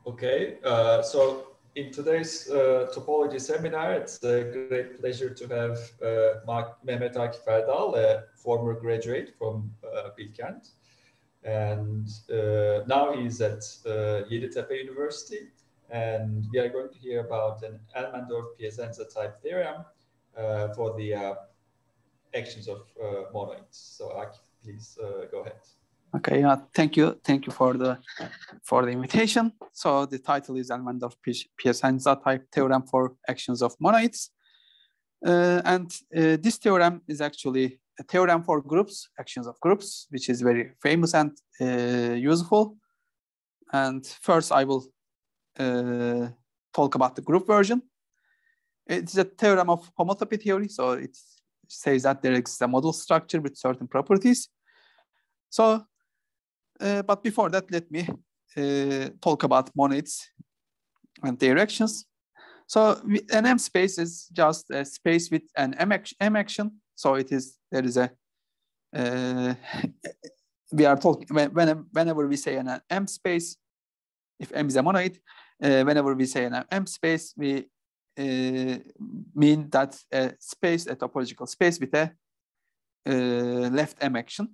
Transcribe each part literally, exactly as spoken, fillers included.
Okay, uh, so in today's uh, topology seminar, it's a great pleasure to have uh, Mark, Mehmet Akif Erdal, a former graduate from uh, Bilkent. And uh, now he's at uh, Yeditepe University. And we are going to hear about an Elmendorf-Piacenza type theorem uh, for the uh, actions of uh, monoids. So Akif, please uh, go ahead. Okay, uh, thank you. Thank you for the for the invitation. So the title is Elmendorf-Piacenza type theorem for actions of monoids. Uh, and uh, this theorem is actually a theorem for groups, actions of groups, which is very famous and uh, useful. And first I will uh, talk about the group version. It's a theorem of homotopy theory. So it says that there exists a model structure with certain properties. So Uh, but before that, let me uh, talk about monoids and their actions. So we, an M space is just a space with an M, action, M action. So it is, there is a, uh, we are talking, when, whenever we say an M space, if M is a monoid, uh, whenever we say an M space, we uh, mean that a space, a topological space with a uh, left M action.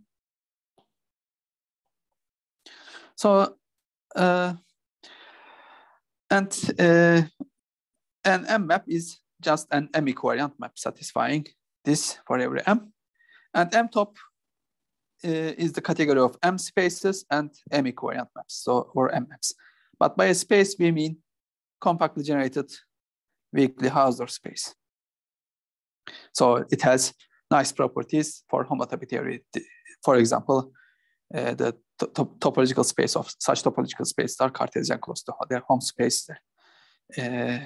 So, uh, and uh, an M map is just an M equivariant map satisfying this for every M. And M top uh, is the category of M spaces and M equivariant maps, so or M maps. But by a space, we mean compactly generated weakly Hausdorff space. So it has nice properties for homotopy theory. For example, uh, the Top topological space of such topological spaces are Cartesian close to their home space, uh,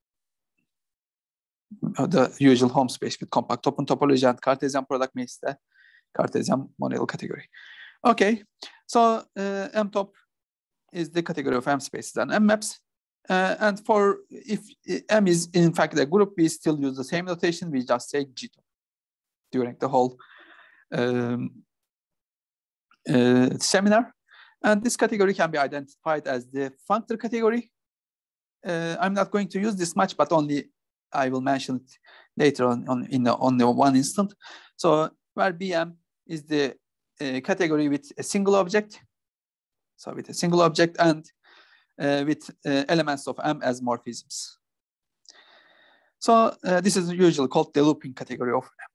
the usual home space with compact open topology and Cartesian product makes the Cartesian monoidal category. Okay, so uh, M top is the category of M spaces and M maps. Uh, and for if M is in fact a group, we still use the same notation. We just say G top during the whole um, Uh, seminar, and this category can be identified as the functor category. Uh, I'm not going to use this much, but only I will mention it later on, on in the, on the one instant. So where B M is the uh, category with a single object, so with a single object and uh, with uh, elements of M as morphisms. So uh, this is usually called the looping category of M.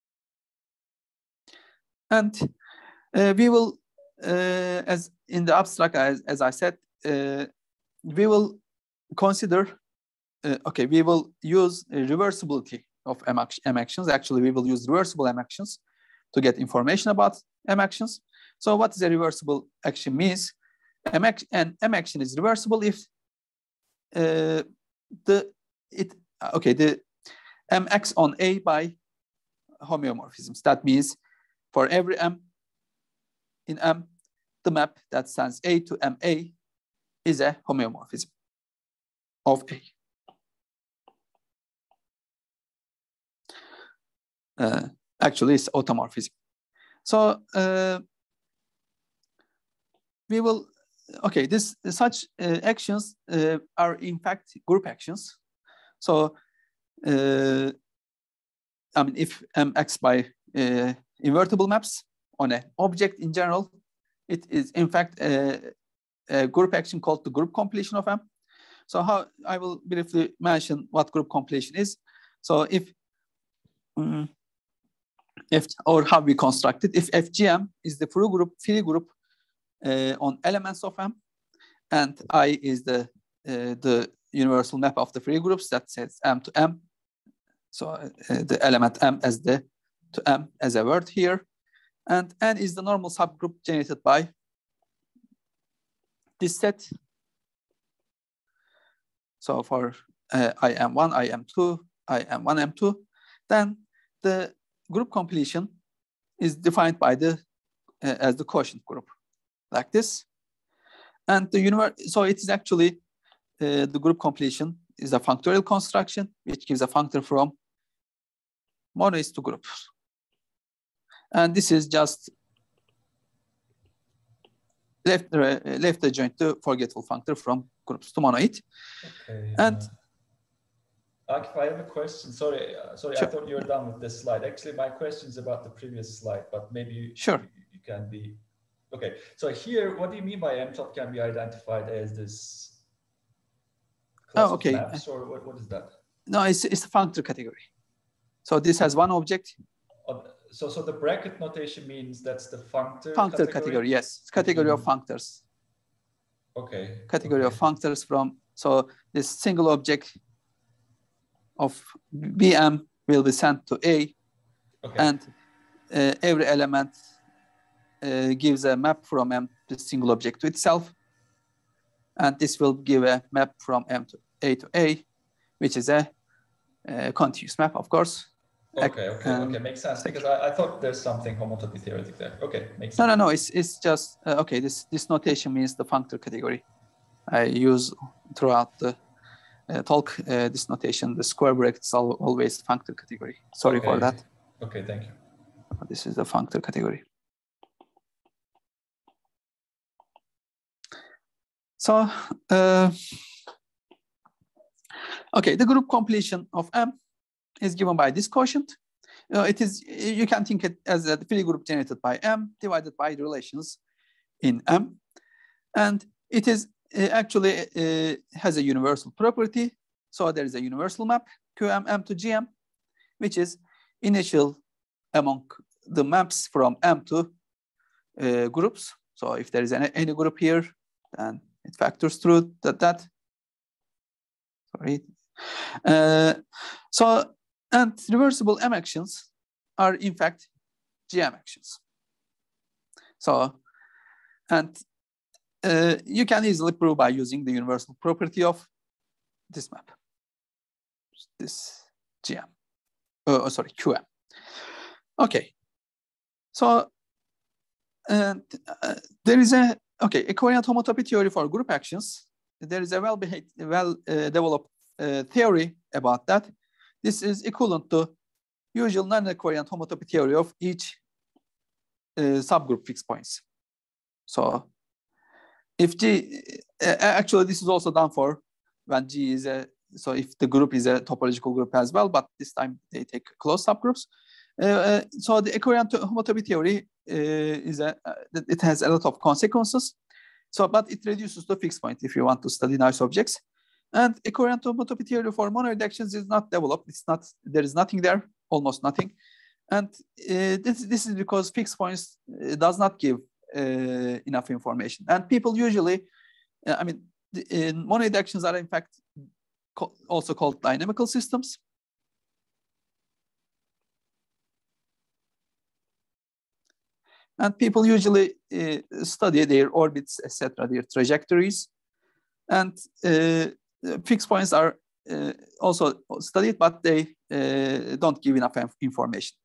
And Uh, we will, uh, as in the abstract, as, as I said, uh, we will consider, uh, okay, we will use a reversibility of M, act M actions. Actually, we will use reversible M actions to get information about M actions. So what is a reversible action means? M action, and M action is reversible if uh, the, it, okay, the M acts on A by homeomorphisms. That means for every M, in M, the map that sends A to M A is a homeomorphism of A. Uh, actually, it's automorphism. So uh, we will, okay, this such uh, actions uh, are in fact group actions. So uh, I mean, if M acts by uh, invertible maps on an object in general, it is in fact a, a group action called the group completion of M. So how I will briefly mention what group completion is. So if, um, if or how we construct it, if F G M is the free group, free group uh, on elements of M, and I is the uh, the universal map of the free groups that sets M to M. So uh, the element M as the to M as a word here. And N is the normal subgroup generated by this set. So for uh, I M one, I M two, I M one, M two, then the group completion is defined by the uh, as the quotient group, like this. And the universe, so it is actually uh, the group completion is a functorial construction which gives a functor from monoids to groups. And this is just left uh, left adjoint to forgetful functor from groups to monoid. Okay. And uh, Akif, I have a question. Sorry, uh, sorry, sure. I thought you were done with this slide. Actually, my question is about the previous slide, but maybe you, sure. you, you can be. Okay. So here, what do you mean by M top can be identified as this class oh, okay. of maps, or what, what is that? No, it's it's a functor category. So this has one object. Uh, so so the bracket notation means that's the functor. Functor category, category yes. It's category of functors. Okay. Category okay. of functors from, so this single object of B M will be sent to A, okay. and uh, every element uh, gives a map from M to single object to itself, and this will give a map from M to A to A, which is a, a continuous map, of course. Okay, okay, um, okay, makes sense, because I, I thought there's something homotopy theoretic there. Okay, makes sense. No, no, no, it's, it's just, uh, okay, this, this notation means the functor category. I use throughout the uh, talk, uh, this notation, the square brackets are always functor category. Sorry okay. for that. Okay, thank you. This is the functor category. So, uh, okay, the group completion of M is given by this quotient. Uh, it is, you can think it as a free group generated by M divided by relations in M. And it is uh, actually uh, has a universal property. So there is a universal map, Q M M to G M, which is initial among the maps from M to uh, groups. So if there is any, any group here, then it factors through that. that. Sorry. Uh, so, and reversible M actions are in fact G M actions. So, and uh, you can easily prove by using the universal property of this map, this G M, oh, sorry, Q M. Okay, so and uh, there is a, okay, a covariant homotopy theory for group actions. There is a well-behaved, well-developed uh, theory about that. This is equivalent to usual non-equivariant homotopy theory of each uh, subgroup fixed points. So if G, uh, actually this is also done for when G is a, so if the group is a topological group as well, but this time they take closed subgroups. Uh, uh, so the equivariant homotopy theory uh, is a, uh, it has a lot of consequences. So, but it reduces to fixed point if you want to study nice objects. And equivariant homotopy theory for monoid actions is not developed. It's not, there is nothing there, almost nothing. And uh, this, this is because fixed points uh, does not give uh, enough information. And people usually, uh, I mean, the, uh, monoid actions are in fact co also called dynamical systems. And people usually uh, study their orbits, et cetera, their trajectories. And uh, fixed points are uh, also studied, but they uh, don't give enough information.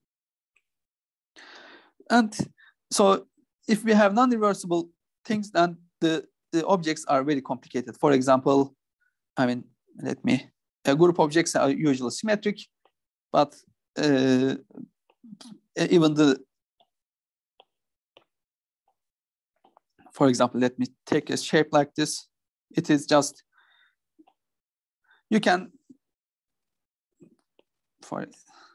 And so if we have non-reversible things, then the, the objects are very complicated. For example, I mean, let me, uh, group objects are usually symmetric, but uh, even the, for example, let me take a shape like this. It is just, you can, for,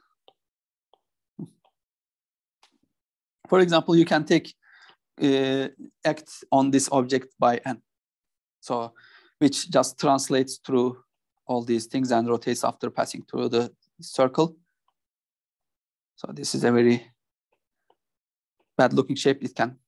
for example, you can take, uh, act on this object by N. So, which just translates through all these things and rotates after passing through the circle. So this is a very bad looking shape. It can,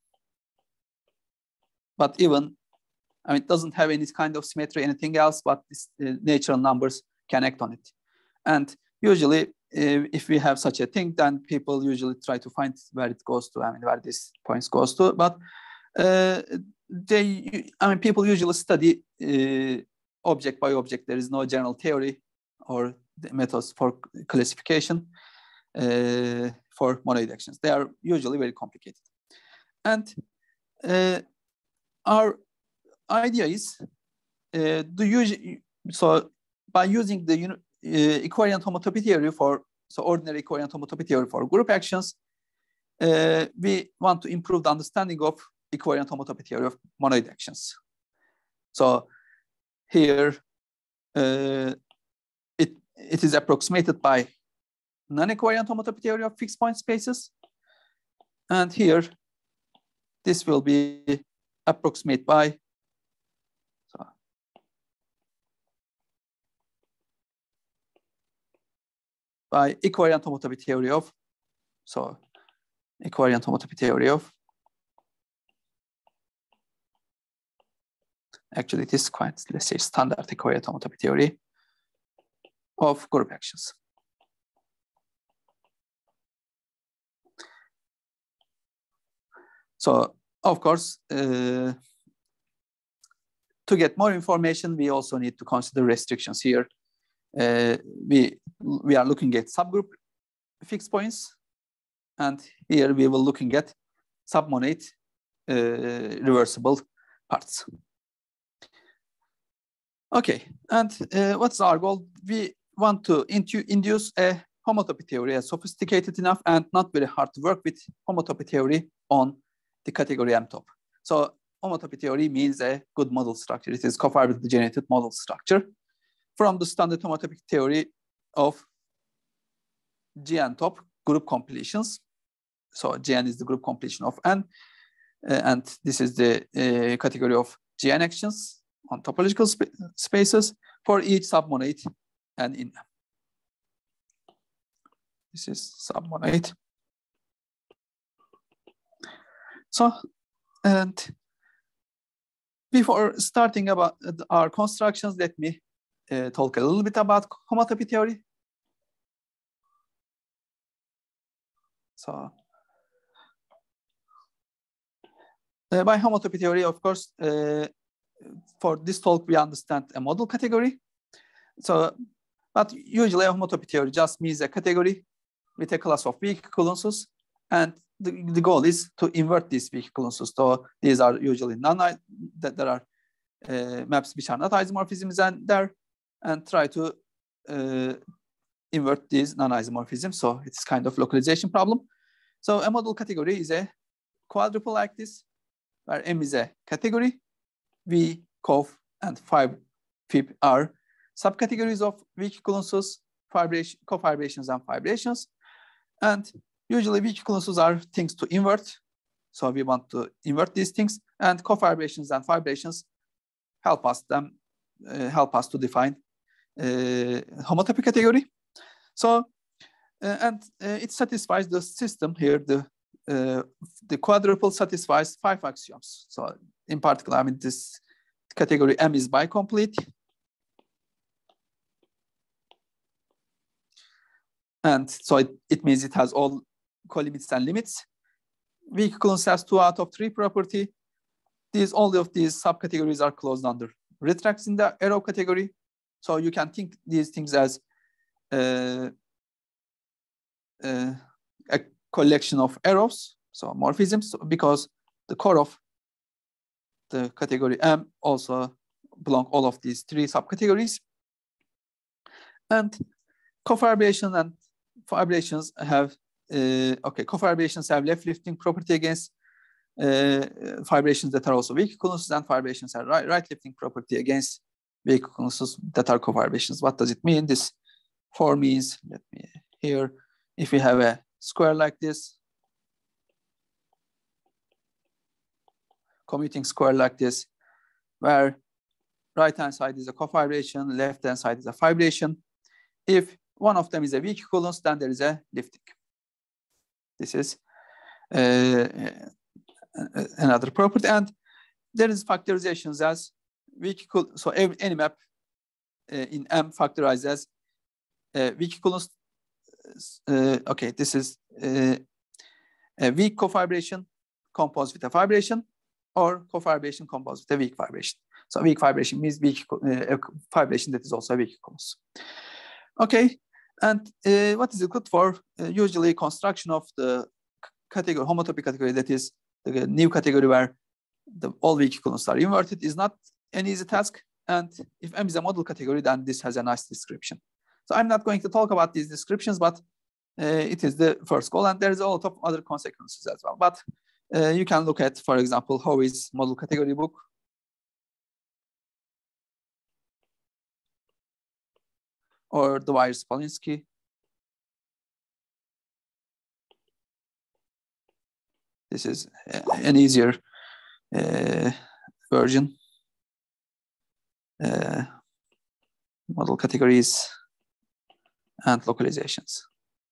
but even, I mean, it doesn't have any kind of symmetry, anything else, but this, uh, natural numbers can act on it. And usually, uh, if we have such a thing, then people usually try to find where it goes to, I mean, where these points goes to. But uh, they, I mean, people usually study uh, object by object. There is no general theory or the methods for classification uh, for monoid actions. They are usually very complicated. And uh, our idea is uh, the usual, so by using the uh, equivariant homotopy theory for, so ordinary equivariant homotopy theory for group actions, uh, we want to improve the understanding of equivariant homotopy theory of monoid actions. So here uh, it, it is approximated by non-equivariant homotopy theory of fixed point spaces. And here, this will be approximated by so, by equivariant homotopy theory of, so equivariant homotopy theory of, actually it is quite, let's say, standard equivariant homotopy theory of group actions. So, of course, uh, to get more information, we also need to consider restrictions here. Uh, we, we are looking at subgroup fixed points, and here we will looking at submonoid uh, reversible parts. Okay, and uh, what's our goal? We want to induce a homotopy theory, a sophisticated enough and not very hard to work with homotopy theory on the category M top. So homotopy theory means a good model structure. It is cofibrillary generated model structure from the standard homotopy theory of G N top group completions. So G N is the group completion of N, uh, and this is the uh, category of G N actions on topological sp spaces for each submonoid and in M. This is submonoid. So, and before starting about our constructions, let me uh, talk a little bit about homotopy theory. So, uh, by homotopy theory, of course, uh, for this talk, we understand a model category. So, but usually a homotopy theory just means a category with a class of weak equivalences, and the, the goal is to invert these weak equivalences. So these are usually non, that there are uh, maps which are not isomorphisms and there, and try to uh, invert these non-isomorphisms. So it's kind of localization problem. So a model category is a quadruple like this, where M is a category, V, Cof, and five Fib are subcategories of weak equivalences, fibration, cofibrations, and fibrations. And usually weak equivalences are things to invert. So we want to invert these things, and cofibrations and fibrations help us them uh, help us to define uh, homotopy category. So uh, and uh, it satisfies the system here. The uh, the quadruple satisfies five axioms. So in particular, I mean this category M is bicomplete. And so it, it means it has all colimits and limits. Weak equivalence has two out of three property. These, all of these subcategories are closed under retracts in the arrow category. So you can think these things as uh, uh, a collection of arrows, so morphisms, because the core of the category M also belong all of these three subcategories. And cofibration and fibrations have uh, okay, cofibrations have left lifting property against uh, fibrations that are also weak equivalences, and fibrations have right, right lifting property against weak equivalences that are cofibrations. What does it mean? This for means, let me here, if we have a square like this, commuting square like this, where right hand side is a cofibration, left hand side is a fibration. If one of them is a weak equivalence, then there is a lifting. This is uh, another property, and there is factorizations as weak equal. So every, any map uh, in M factorized as uh, weak equivalence. Uh, okay, this is uh, a weak cofibration composed with a fibration, or cofibration composed with a weak fibration. So weak fibration means weak uh, fibration that is also a weak equivalence. Okay, and uh, what is it good for? Uh, usually construction of the category, homotopy category, that is the new category where the all weak equivalents are inverted, is not an easy task. And if M is a model category, then this has a nice description. So I'm not going to talk about these descriptions, but uh, it is the first goal, and there's a lot of other consequences as well. But uh, you can look at, for example, Howey's model category book. Or Dwyer-Spolinsky. This is an easier uh, version. Uh, model categories and localizations.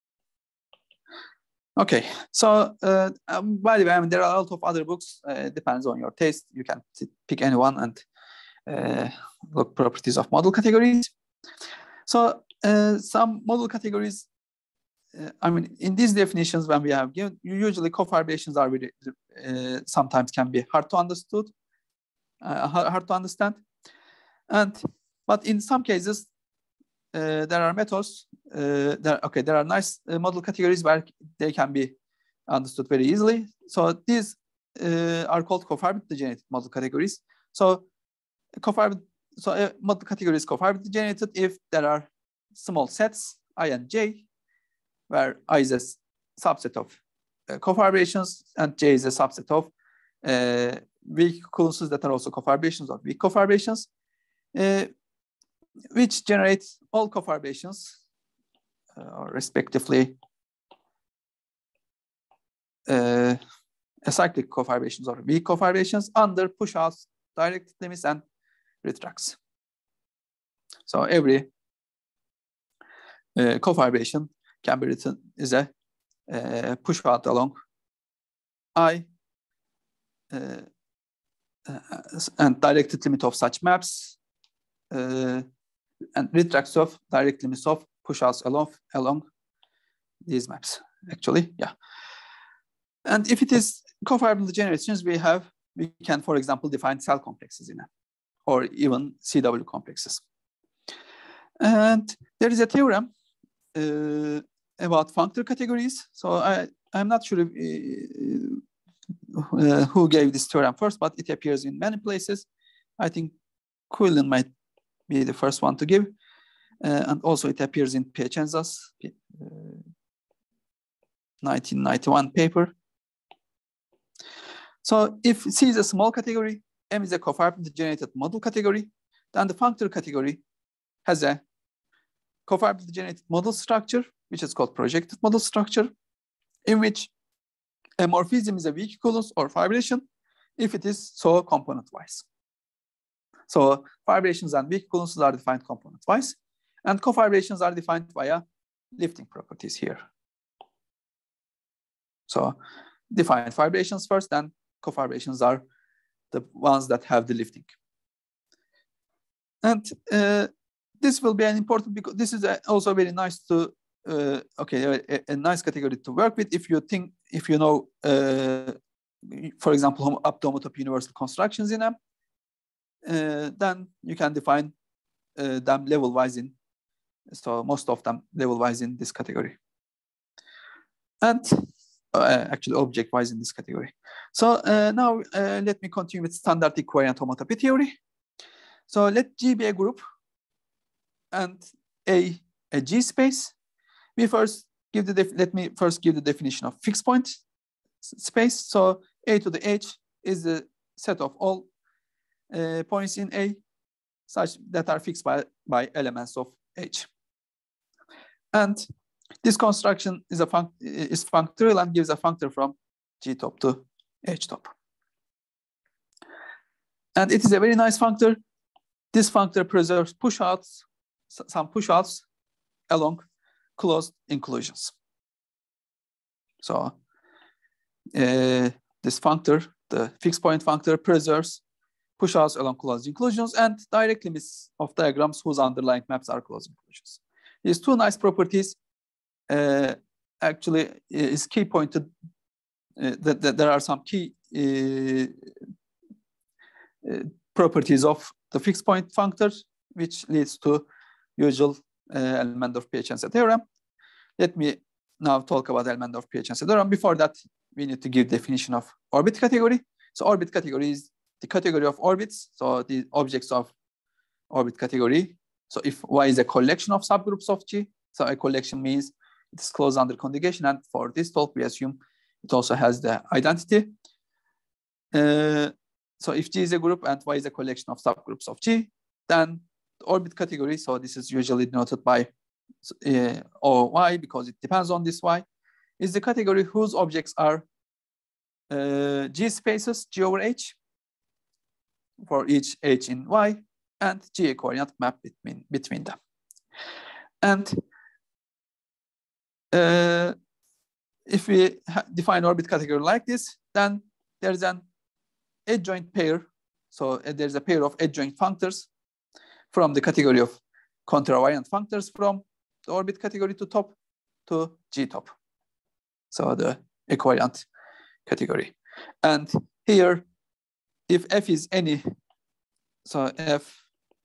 Okay, so uh, um, by the way, I mean, there are a lot of other books. Uh, it depends on your taste. You can pick any one and uh, look properties of model categories. So uh, some model categories, uh, I mean, in these definitions, when we have given, usually cofibrations are very, uh, sometimes can be hard to understood, uh, hard to understand. And, but in some cases, uh, there are methods, uh, there, okay, there are nice uh, model categories where they can be understood very easily. So these uh, are called cofibrate generated model categories. So cofibrate So a model category is cofibrate generated if there are small sets, I and J, where I is a subset of uh, cofibrations and J is a subset of uh, weak occurrences that are also cofibrations or weak cofibrations, uh, which generate all cofibrations, uh, or respectively uh, acyclic cofibrations or weak cofibrations under push-outs, direct limits, and retracts. So every uh, cofibration can be written as a uh, push out along I uh, uh, and directed limit of such maps uh, and retracts of direct limits of push outs along along these maps. Actually, yeah. And if it is cofibrable generations, we have we can, for example, define cell complexes in it, or even C W complexes. And there is a theorem uh, about functor categories. So I, I'm not sure if, uh, uh, who gave this theorem first, but it appears in many places. I think Quillen might be the first one to give. Uh, and also it appears in Piacenza's uh, nineteen ninety-one paper. So if C is a small category, M is a cofibrate generated model category, then the functor category has a cofibrate generated model structure, which is called projected model structure, in which a morphism is a weak equivalence or fibration if it is so component-wise. So fibrations and weak equivalences are defined component-wise, and cofibrations are defined via lifting properties here. So define fibrations first, then cofibrations are the ones that have the lifting. And uh, this will be an important, because this is a, also very nice to, uh, okay, a, a nice category to work with if you think, if you know, uh, for example, up-to-homotopy universal constructions in them, uh, then you can define uh, them level-wise in, so most of them level-wise in this category. And uh, actually object-wise in this category. So uh, now uh, let me continue with standard equivariant homotopy theory. So let G be a group and A a G space. We first give the def let me first give the definition of fixed point space. So A to the H is the set of all uh, points in A such that are fixed by, by elements of H. And this construction is a func is functorial and gives a functor from G top to H top. And it is a very nice functor. This functor preserves push-outs, some push-outs along closed inclusions. So uh, this functor, the fixed point functor, preserves push-outs along closed inclusions and direct limits of diagrams whose underlying maps are closed inclusions. These two nice properties uh, actually is key pointed uh, that, that there are some key uh, uh, properties of the fixed point functor, which leads to usual uh, Elmendorf-Piacenza theorem. Let me now talk about Elmendorf-Piacenza theorem. Before that, we need to give definition of orbit category. So orbit category is the category of orbits, so the objects of orbit category. So if Y is a collection of subgroups of G, so a collection means it is closed under conjugation, and for this talk we assume it also has the identity. uh, so if G is a group and Y is a collection of subgroups of G, then the orbit category, so this is usually denoted by uh, O Y because it depends on this Y, is the category whose objects are uh, G spaces, G over H, for each H in Y, and G a coordinate map between, between them. And uh, if we define orbit category like this, then there's an adjoint pair. So uh, there's a pair of adjoint functors from the category of contravariant functors from the orbit category to top to G top. So the equivariant category. And here, if F is any, so F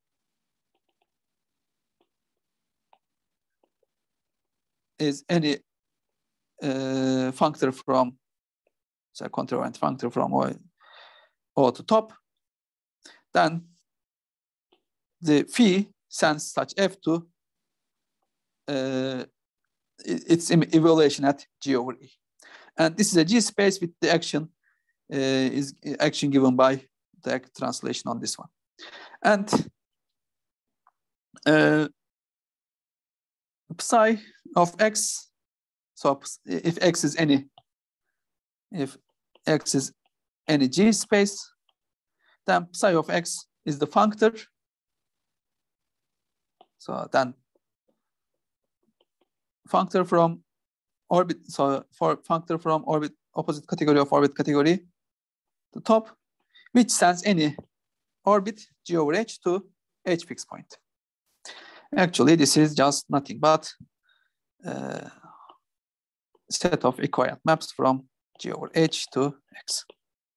is any uh, functor from, so contravariant functor from O, O to top, then the phi sends such F to uh, its evaluation at G over E. And this is a G space with the action uh, is action given by the translation on this one. And uh, psi of X, so if X is any, if X is any G space, then psi of X is the functor. So then functor from orbit, so for functor from orbit opposite category of orbit category, the top, which sends any orbit G over H to H fixed point. Actually, this is just nothing but a set of equivariant maps from G over H to X.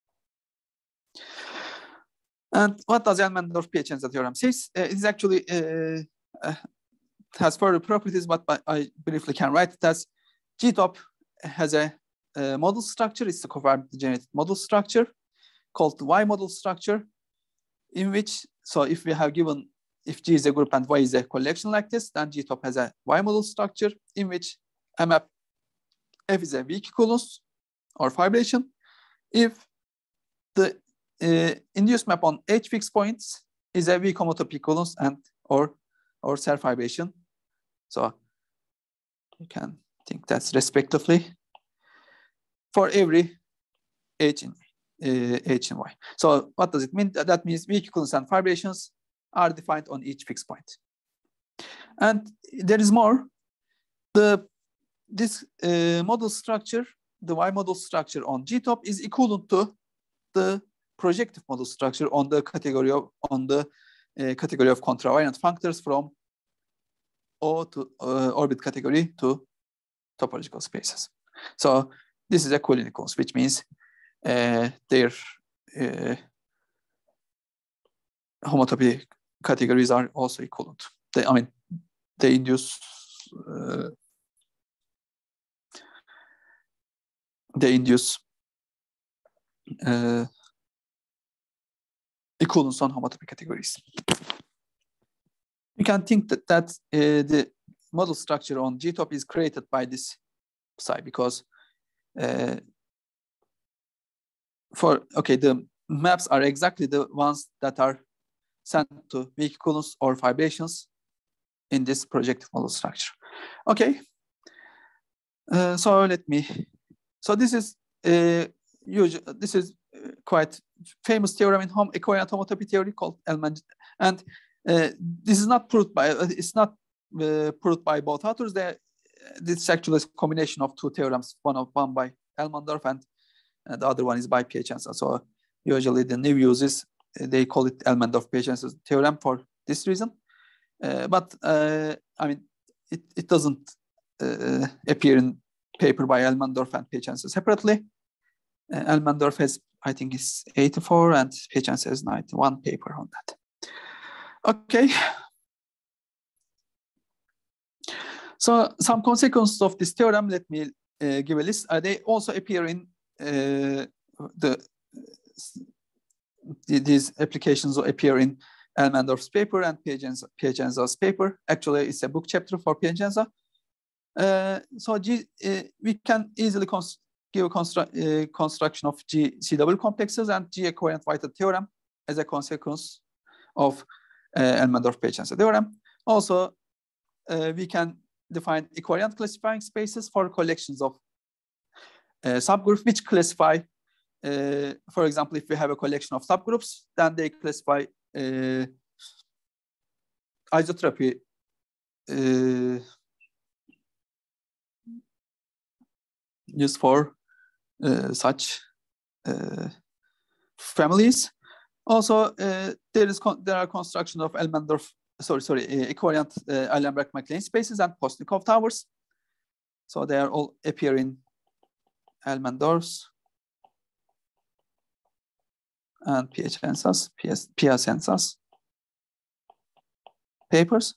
And what does Elmendorf-Piacenza theorem says? Uh, it's actually uh, uh, has further properties, but I briefly can write it as G top has a, a model structure. It's a covariant generated model structure called the Y model structure, in which, so if we have given, if G is a group and Y is a collection like this, then G top has a Y model structure in which a map F is a weak equivalence or fibration. If the uh, induced map on H fixed points is a weak homotopy equivalence and or or self fibration, so you can think that's respectively for every H in uh, H in Y. So what does it mean? That means weak equivalence and fibrations are defined on each fixed point. And there is more. The this uh, model structure, the Y model structure on G top is equivalent to the projective model structure on the category of on the uh, category of contravariant functors from O to uh, orbit category to topological spaces. So this is equivalence, which means uh, their uh, homotopy categories are also equivalent. They, I mean, they induce uh, they induce uh, equivalence on homotopy categories. You can think that, that uh, the model structure on G top is created by this psi because uh, for, okay, the maps are exactly the ones that are sent to weak equivalence or fibrations in this projective model structure. Okay, uh, so let me, so this is uh, usual, this is quite famous theorem in hom equivariant homotopy theory called Elmendorf, and uh, this is not proved by, uh, it's not uh, proved by both authors. They, this is actually a combination of two theorems, one of one by Elmendorf and uh, the other one is by Piacenza. So usually the new uses, they call it Elmendorf-Piacenza theorem for this reason. Uh, but uh, I mean, it, it doesn't uh, appear in paper by Elmendorf and Piacenza separately. Uh, Elmendorf has, I think, is eighty-four and Piacenza has ninety-one paper on that. Okay. So some consequences of this theorem, let me uh, give a list. Uh, they also appear in uh, the, the these applications appear in Elmendorf's paper and Piacenza, Piacenza's paper. Actually, it's a book chapter for Piacenza. Uh, so G, uh, we can easily cons give a constru uh, construction of G C W complexes and G equivariant Whitehead theorem as a consequence of uh, Elmendorf-Piacenza theorem. Also, uh, we can define equivariant classifying spaces for collections of uh, subgroups which classify, uh, for example, if we have a collection of subgroups, then they classify uh, isotropy uh, used for uh, such uh, families. Also, uh, there is there are construction of Elmendorf, sorry, sorry, uh, equivariant uh, Eilenberg-MacLane spaces and Postnikov towers. So they are all appear in Elmendorf's and Piacenza's, Piacenza's papers.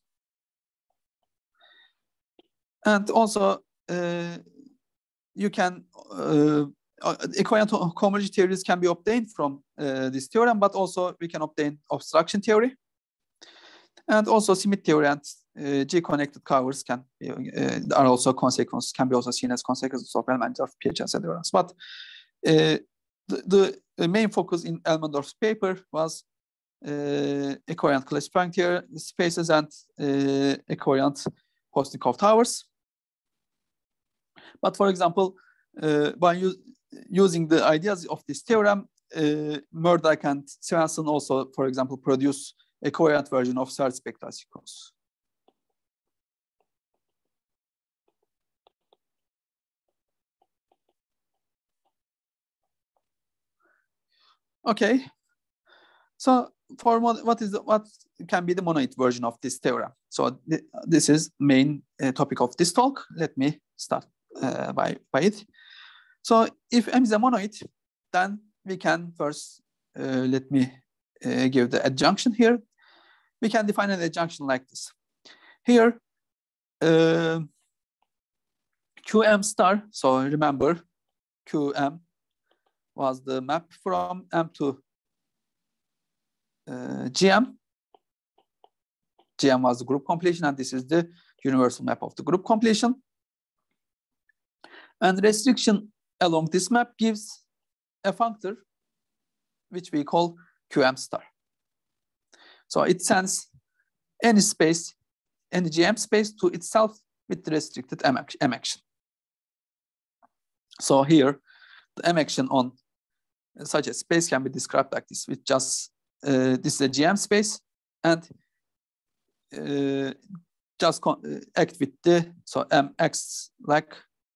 And also, uh, you can uh, equivariant homology theories can be obtained from uh, this theorem, but also we can obtain obstruction theory. And also Smith theory and uh, G-connected covers can be, uh, are also consequences, can be also seen as consequences of Elmendorf-Piacenza theorems. But uh, the, the main focus in Elmendorf's paper was uh, equivariant classifying theory spaces and uh, equivariant Postnikov towers. But for example, uh, by use, using the ideas of this theorem, uh, Murdoch and Svensson also, for example, produce a covariant version of third spectral sequence. Okay, so for what is the, what can be the monoid version of this theorem? So th this is main uh, topic of this talk. Let me start uh, by by it. So if M is a monoid, then we can first uh, let me uh, give the adjunction here. We can define an adjunction like this. Here, uh, Q M star, so remember Q M was the map from M to uh, G M. G M was the group completion, and this is the universal map of the group completion. And restriction along this map gives a functor which we call Q M star. So it sends any space, any G M space to itself with the restricted M action. So here, the M action on such a space can be described like this, with just uh, this is a G M space, and uh, just act with the so M acts like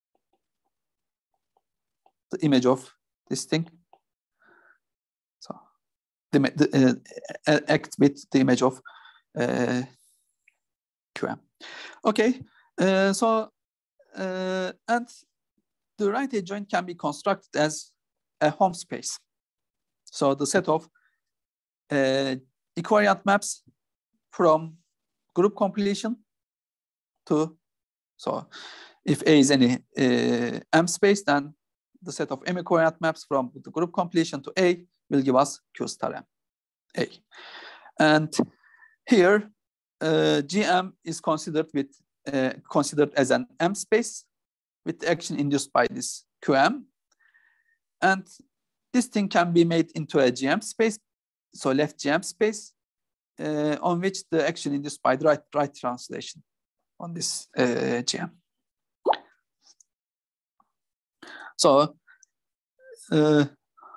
the image of this thing. So the, the uh, act with the image of uh, Q M. Okay, uh, so uh, and the right adjoint can be constructed as a home space. So the set of uh, equivariant maps from group completion to, so if A is any uh, M space, then the set of M equivariant maps from the group completion to A will give us Q star M A. And here, uh, G M is considered with uh, considered as an M space with the action induced by this Q M. And this thing can be made into a G M space, so left G M space, uh, on which the action induced by the right, right translation on this uh, G M. So uh,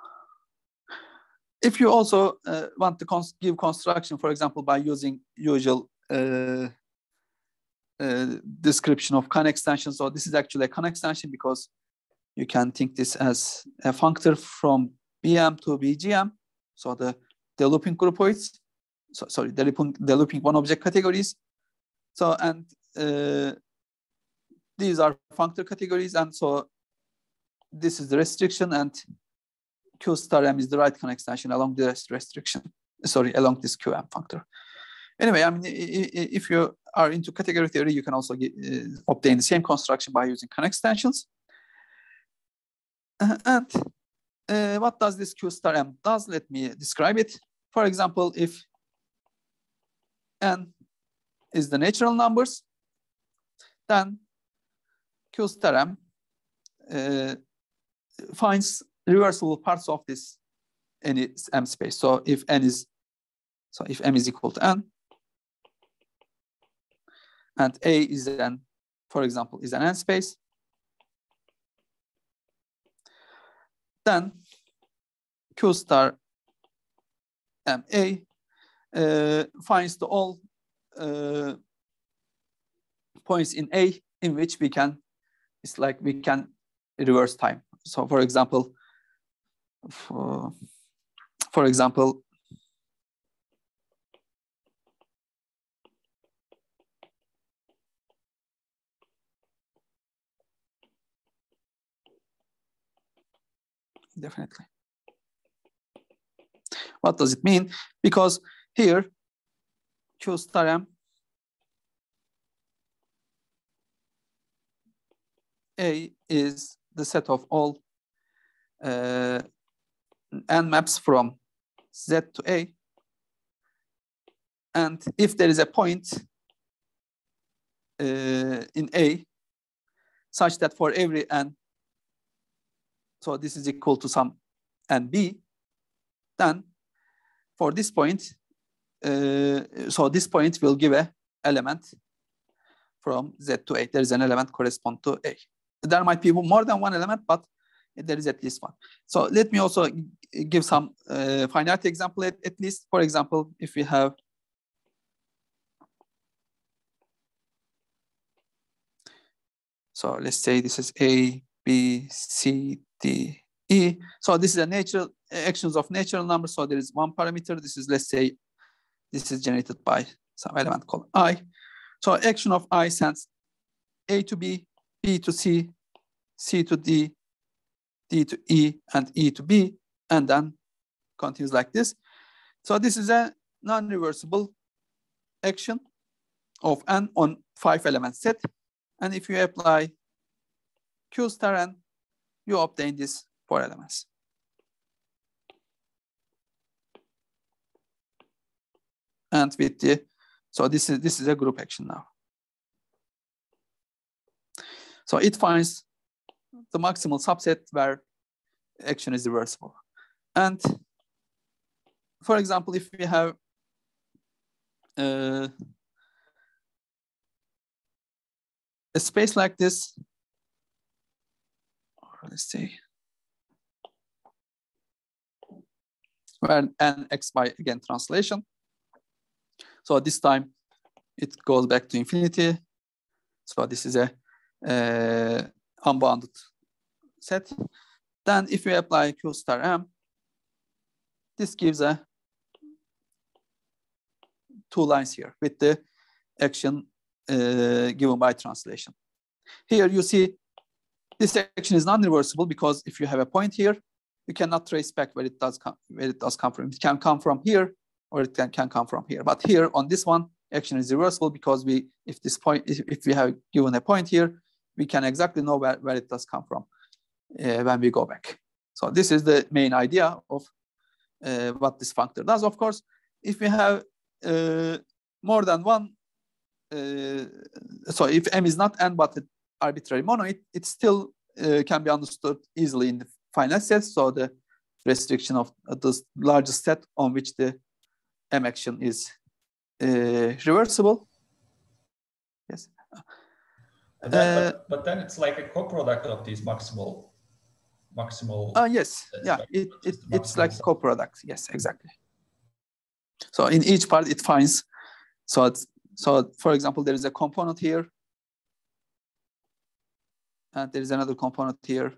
if you also uh, want to cons give construction, for example, by using usual uh, uh, description of Kahn extension, so this is actually a Kahn extension because you can think this as a functor from B M to B G M. So the, the looping groupoids, so, sorry, the looping, the looping one object categories. So, and uh, these are functor categories. And so this is the restriction, and Q star M is the right Kahn extension along this restriction, sorry, along this Q M functor. Anyway, I mean, if you are into category theory, you can also get, uh, obtain the same construction by using Kahn extensions. Uh, and uh, what does this Q star M does? Let me describe it. For example, if N is the natural numbers, then Q star M uh, finds reversible parts of this any M space. So if n is, so if m is equal to n, and A is an, for example, is an n space, then Q star M A uh, finds the all uh, points in A in which we can, it's like we can reverse time. So for example, for, for example, definitely. What does it mean? Because here, Q star M A is the set of all uh, n maps from Z to A. And if there is a point uh, in A such that for every n, so this is equal to some n B, then for this point, uh, so this point will give a element from Z to A. There is an element correspond to A. There might be more than one element, but there is at least one. So let me also give some uh, finite example at, at least. For example, if we have so let's say this is A, B, C, D, E. So this is a natural actions of natural numbers. So there is one parameter. This is, let's say, this is generated by some element called I. So action of I sends A to B, B to C, C to D, D to E, and E to B, and then continues like this. So this is a non-reversible action of n on five element set. And if you apply Q star n, you obtain these four elements. And with the, so this is this is a group action now. So it finds the maximal subset where action is reversible. And for example, if we have uh, a space like this, or let's say, where n x by, again, translation. So this time it goes back to infinity. So this is a uh, unbounded set. Then if we apply Q star M, this gives a two lines here with the action uh, given by translation. Here you see this action is non-reversible because if you have a point here, you cannot trace back where it does come, where it does come from. It can come from here or it can, can come from here. But here on this one, action is reversible because we, if this point, if, if we have given a point here, we can exactly know where, where it does come from uh, when we go back. So this is the main idea of uh, what this functor does. Of course, if we have uh, more than one, uh, so if M is not n but an arbitrary monoid, it still uh, can be understood easily in the finite set. So the restriction of the largest set on which the M action is uh, reversible. Yes. But then, uh, but, but then it's like a co-product of these maximal, maximal. Uh, yes, yeah, it, it it's like a co-product. Yes, exactly. So in each part it finds, so it's, so for example, there is a component here, and there is another component here,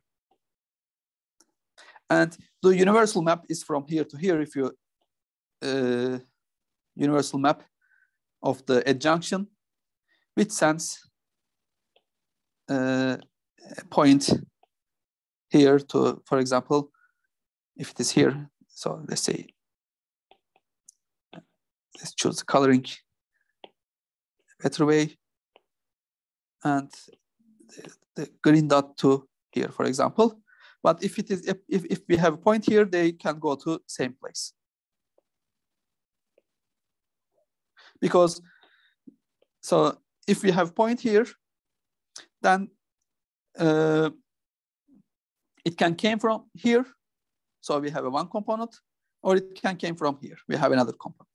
and the universal map is from here to here. If you uh, universal map of the adjunction, which sends uh, a point here to, for example, if it is here, so let's say, let's choose the coloring better way, and the, the green dot to here, for example. But if it is, if, if we have a point here, they can go to same place. Because, so if we have point here, then uh, it can came from here, so we have a one component, or it can came from here, we have another component.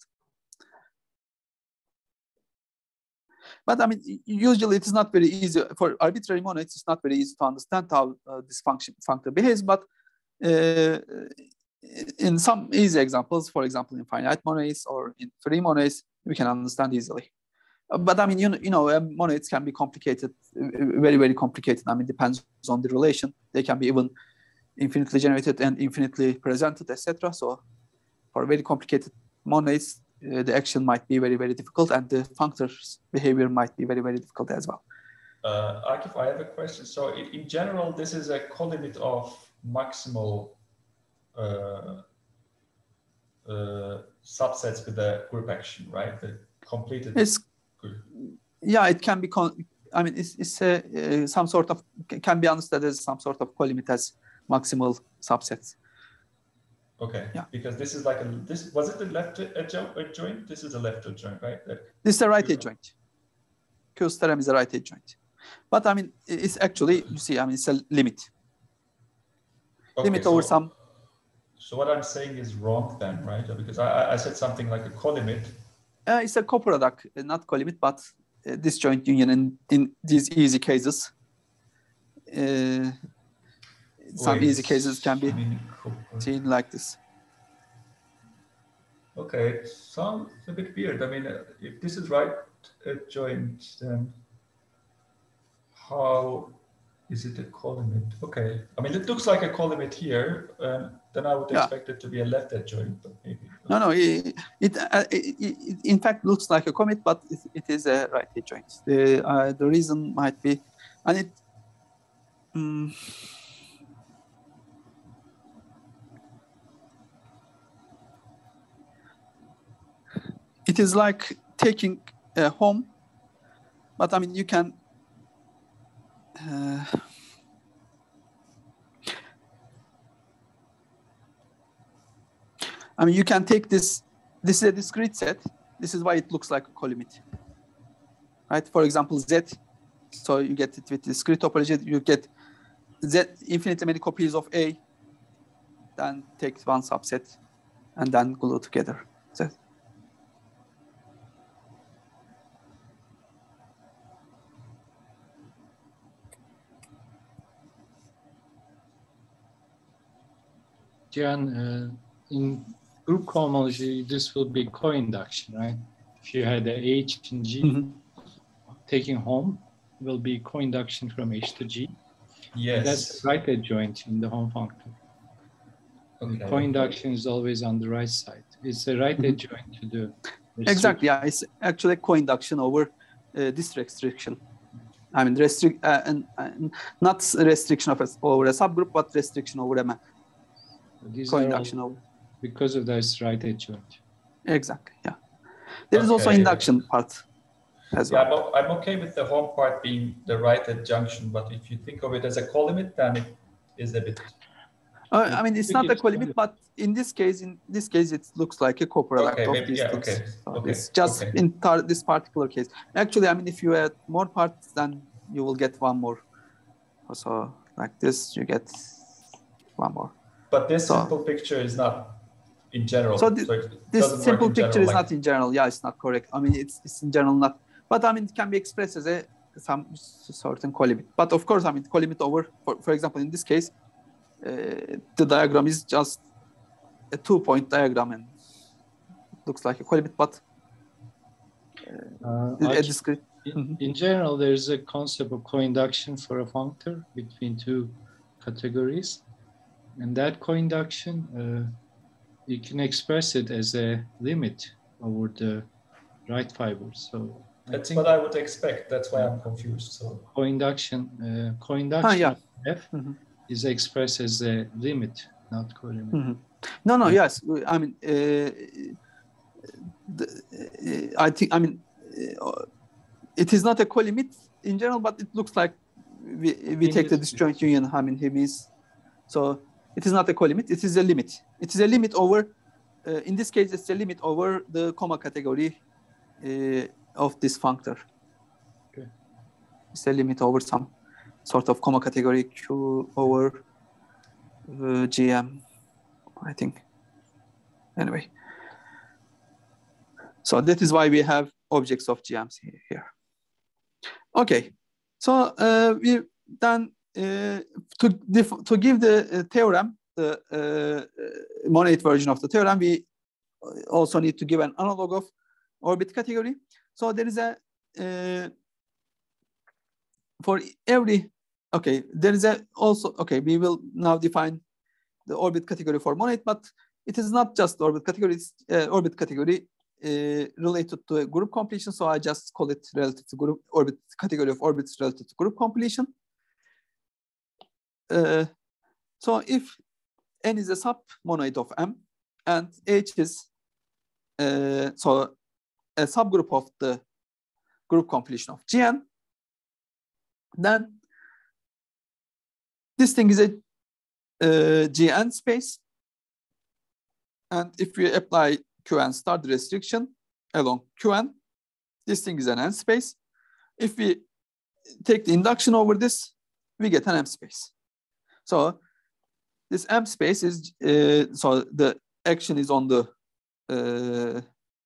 But I mean, usually it is not very easy for arbitrary monoids. It's not very easy to understand how uh, this function functor behaves. But uh, in some easy examples, for example, in finite monoids or in free monoids, we can understand easily. Uh, but I mean, you know, you know, uh, monoids can be complicated, very, very complicated. I mean, depends on the relation. They can be even infinitely generated and infinitely presented, et cetera. So, for very complicated monoids, Uh, the action might be very, very difficult, and the functor's behavior might be very, very difficult as well. Uh, Akif, I have a question. So in, in general, this is a colimit of maximal uh, uh, subsets with a group action, right? The completed it's, group. Yeah, it can be, con I mean, it's, it's a, uh, some sort of, can be understood as some sort of colimit as maximal subsets. Okay, yeah. Because this is like a, this was it the left adjoint? This is a left adjoint, right? That this is a right adjoint. Q's theorem is a right adjoint. But I mean, it's actually, you see, I mean, it's a limit. Okay, limit so, over some. So what I'm saying is wrong then, right? Because I, I said something like a colimit. Uh, it's a coproduct, not colimit, but uh, disjoint union in, in these easy cases. Uh, some Wait, easy cases can be seen like this. Okay, it sounds a bit weird. I mean, if this is right adjoint, then how is it a colimit? Okay, I mean, it looks like a colimit here. Um, then I would yeah. expect it to be a left adjoint, but maybe. No, no, it, it, uh, it, it in fact looks like a colimit, but it, it is a right adjoint. The, uh, the reason might be, and it, um, it is like taking a home, but I mean, you can, uh, I mean, you can take this, this is a discrete set. This is why it looks like a colimit, right? For example, Z, so you get it with discrete topology, you get Z infinitely many copies of A, then take one subset and then glue together. So, Cihan, uh, in group cohomology, this will be co-induction, right? If you had a H and G, mm-hmm. taking home will be co-induction from H to G. Yes. And that's right adjoint in the home functor. Okay. Co-induction is always on the right side. It's a right mm-hmm. adjoint to the restriction. Exactly. Yeah, it's actually co-induction over uh, this restriction. I mean, restrict uh, and, and not restriction of a, over a subgroup, but restriction over a map. These co-induction over because of this right adjoint. Exactly. Yeah. There okay. is also induction part as yeah, well. I'm, I'm okay with the home part being the right adjunction, but if you think of it as a colimit, then it is a bit. Uh, I mean, it's not a colimit, but in this case, in this case, it looks like a coproduct okay, of maybe, these yeah, things. Okay. So okay. It's just okay. in tar this particular case. Actually, I mean, if you add more parts, then you will get one more. So like this, you get one more. But this so, simple picture is not in general. So, the, so it this simple in picture general, is like... not in general. Yeah, it's not correct. I mean, it's, it's in general not. But I mean, it can be expressed as a some certain colimit. But of course, I mean, colimit over, for, for example, in this case, uh, the diagram is just a two-point diagram and it looks like a colimit, but uh, uh, a discrete. In, mm-hmm. in general, there's a concept of co-induction for a functor between two categories. And that co-induction, uh, you can express it as a limit over the right fibers. So that's I what I would expect. That's why I'm confused. So co-induction, uh, co-induction ah, yeah. of F mm-hmm. is expressed as a limit, not co-limit. Mm-hmm. No, no, yes. I mean, uh, the, I think, I mean, uh, it is not a co-limit in general, but it looks like we, we take the disjoint union. I mean, he means, so it is not a co-limit, it is a limit. It is a limit over, uh, in this case, it's a limit over the comma category uh, of this functor. Okay. It's a limit over some sort of comma category Q over uh, G M, I think. Anyway, so that is why we have objects of G Ms here. Okay, so uh, we then uh, to to give the uh, theorem, the uh, monoid version of the theorem, we also need to give an analog of orbit category. So there is a uh, for every okay there is a also okay we will now define the orbit category for monoid, but it is not just orbit category. It's uh, orbit category uh, related to a group completion. So I just call it relative to group orbit category of orbits related to group completion. Uh, so if n is a sub-monoid of M and H is uh, so a subgroup of the group completion of Gn, then this thing is a uh, Gn space. And if we apply Qn star the restriction along Qn, this thing is an n space. If we take the induction over this, we get an M space. So this M space is, uh, so the action is on the, uh,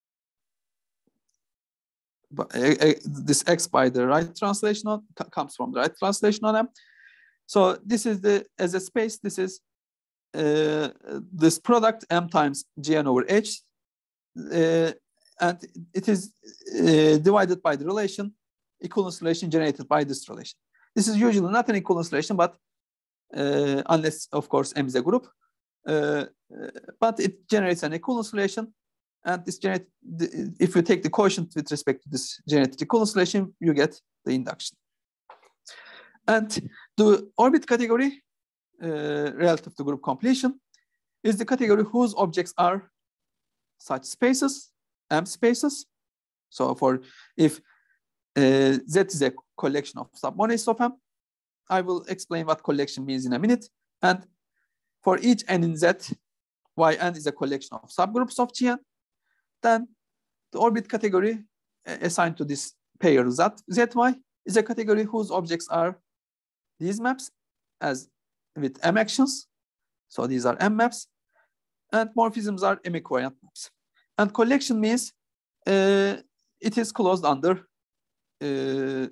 this X by the right translation on, comes from the right translation on M. So this is the, as a space, this is uh, this product M times Gn over H. Uh, and it is uh, divided by the relation, equivalence relation generated by this relation. This is usually not an equivalence relation, but uh, unless, of course, M is a group, uh, but it generates an equivalence relation. And this generate, if you take the quotient with respect to this generated equivalence relation, you get the induction. And the orbit category uh, relative to group completion is the category whose objects are such spaces, M spaces. So for if uh, Z is a collection of submonoids of M, I will explain what collection means in a minute. And for each n in Z, Yn is a collection of subgroups of Gn. Then the orbit category assigned to this pair Z, Zy is a category whose objects are these maps as with M actions. So these are M maps. And morphisms are M equivariant maps. And collection means uh, it is closed under uh,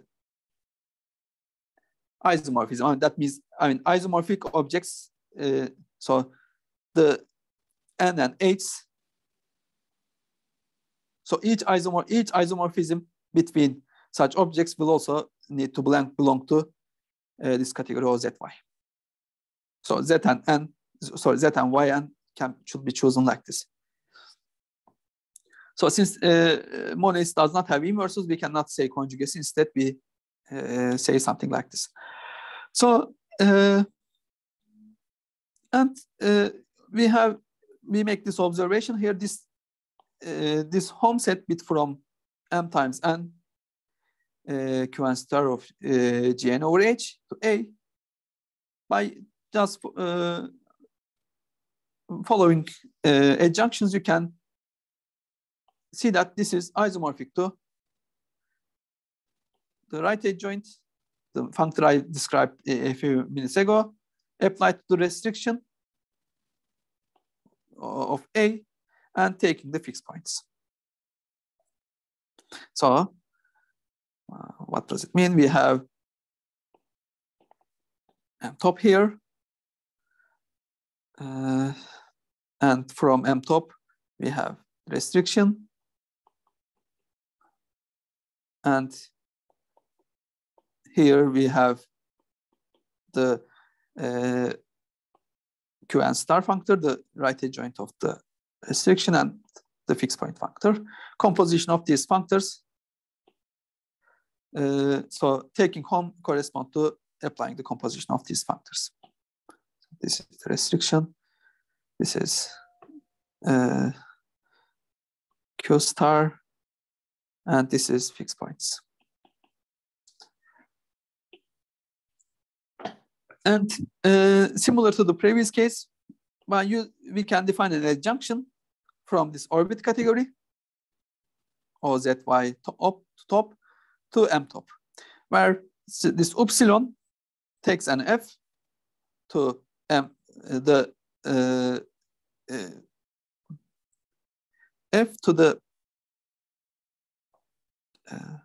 isomorphism. I mean, that means I mean isomorphic objects. Uh, so the N and H. So each isomorph each isomorphism between such objects will also need to belong belong to uh, this category of Z Y. So Z and N, sorry, Z and Y and can should be chosen like this. So since uh, monoids does not have inverses, we cannot say conjugacy. Instead, we uh, say something like this. So uh, and uh, we have we make this observation here. This uh, this home set bit from M times N uh, Qn star of uh, Gn over H to A by just uh, following uh, adjunctions, you can see that this is isomorphic to the right adjoint, the functor I described a few minutes ago, applied to the restriction of A and taking the fixed points. So uh, what does it mean? We have M top here. Uh, and from M top, we have restriction. And here we have the uh, Qn star functor, the right adjoint of the restriction, and the fixed point functor. Composition of these functors. Uh, so taking home correspond to applying the composition of these functors. This is the restriction. This is uh, Q star. And this is fixed points. And uh, similar to the previous case, well, you, we can define an adjunction from this orbit category, O Z Y top, to top to M top, where this epsilon takes an F to M the uh, uh, f to the uh,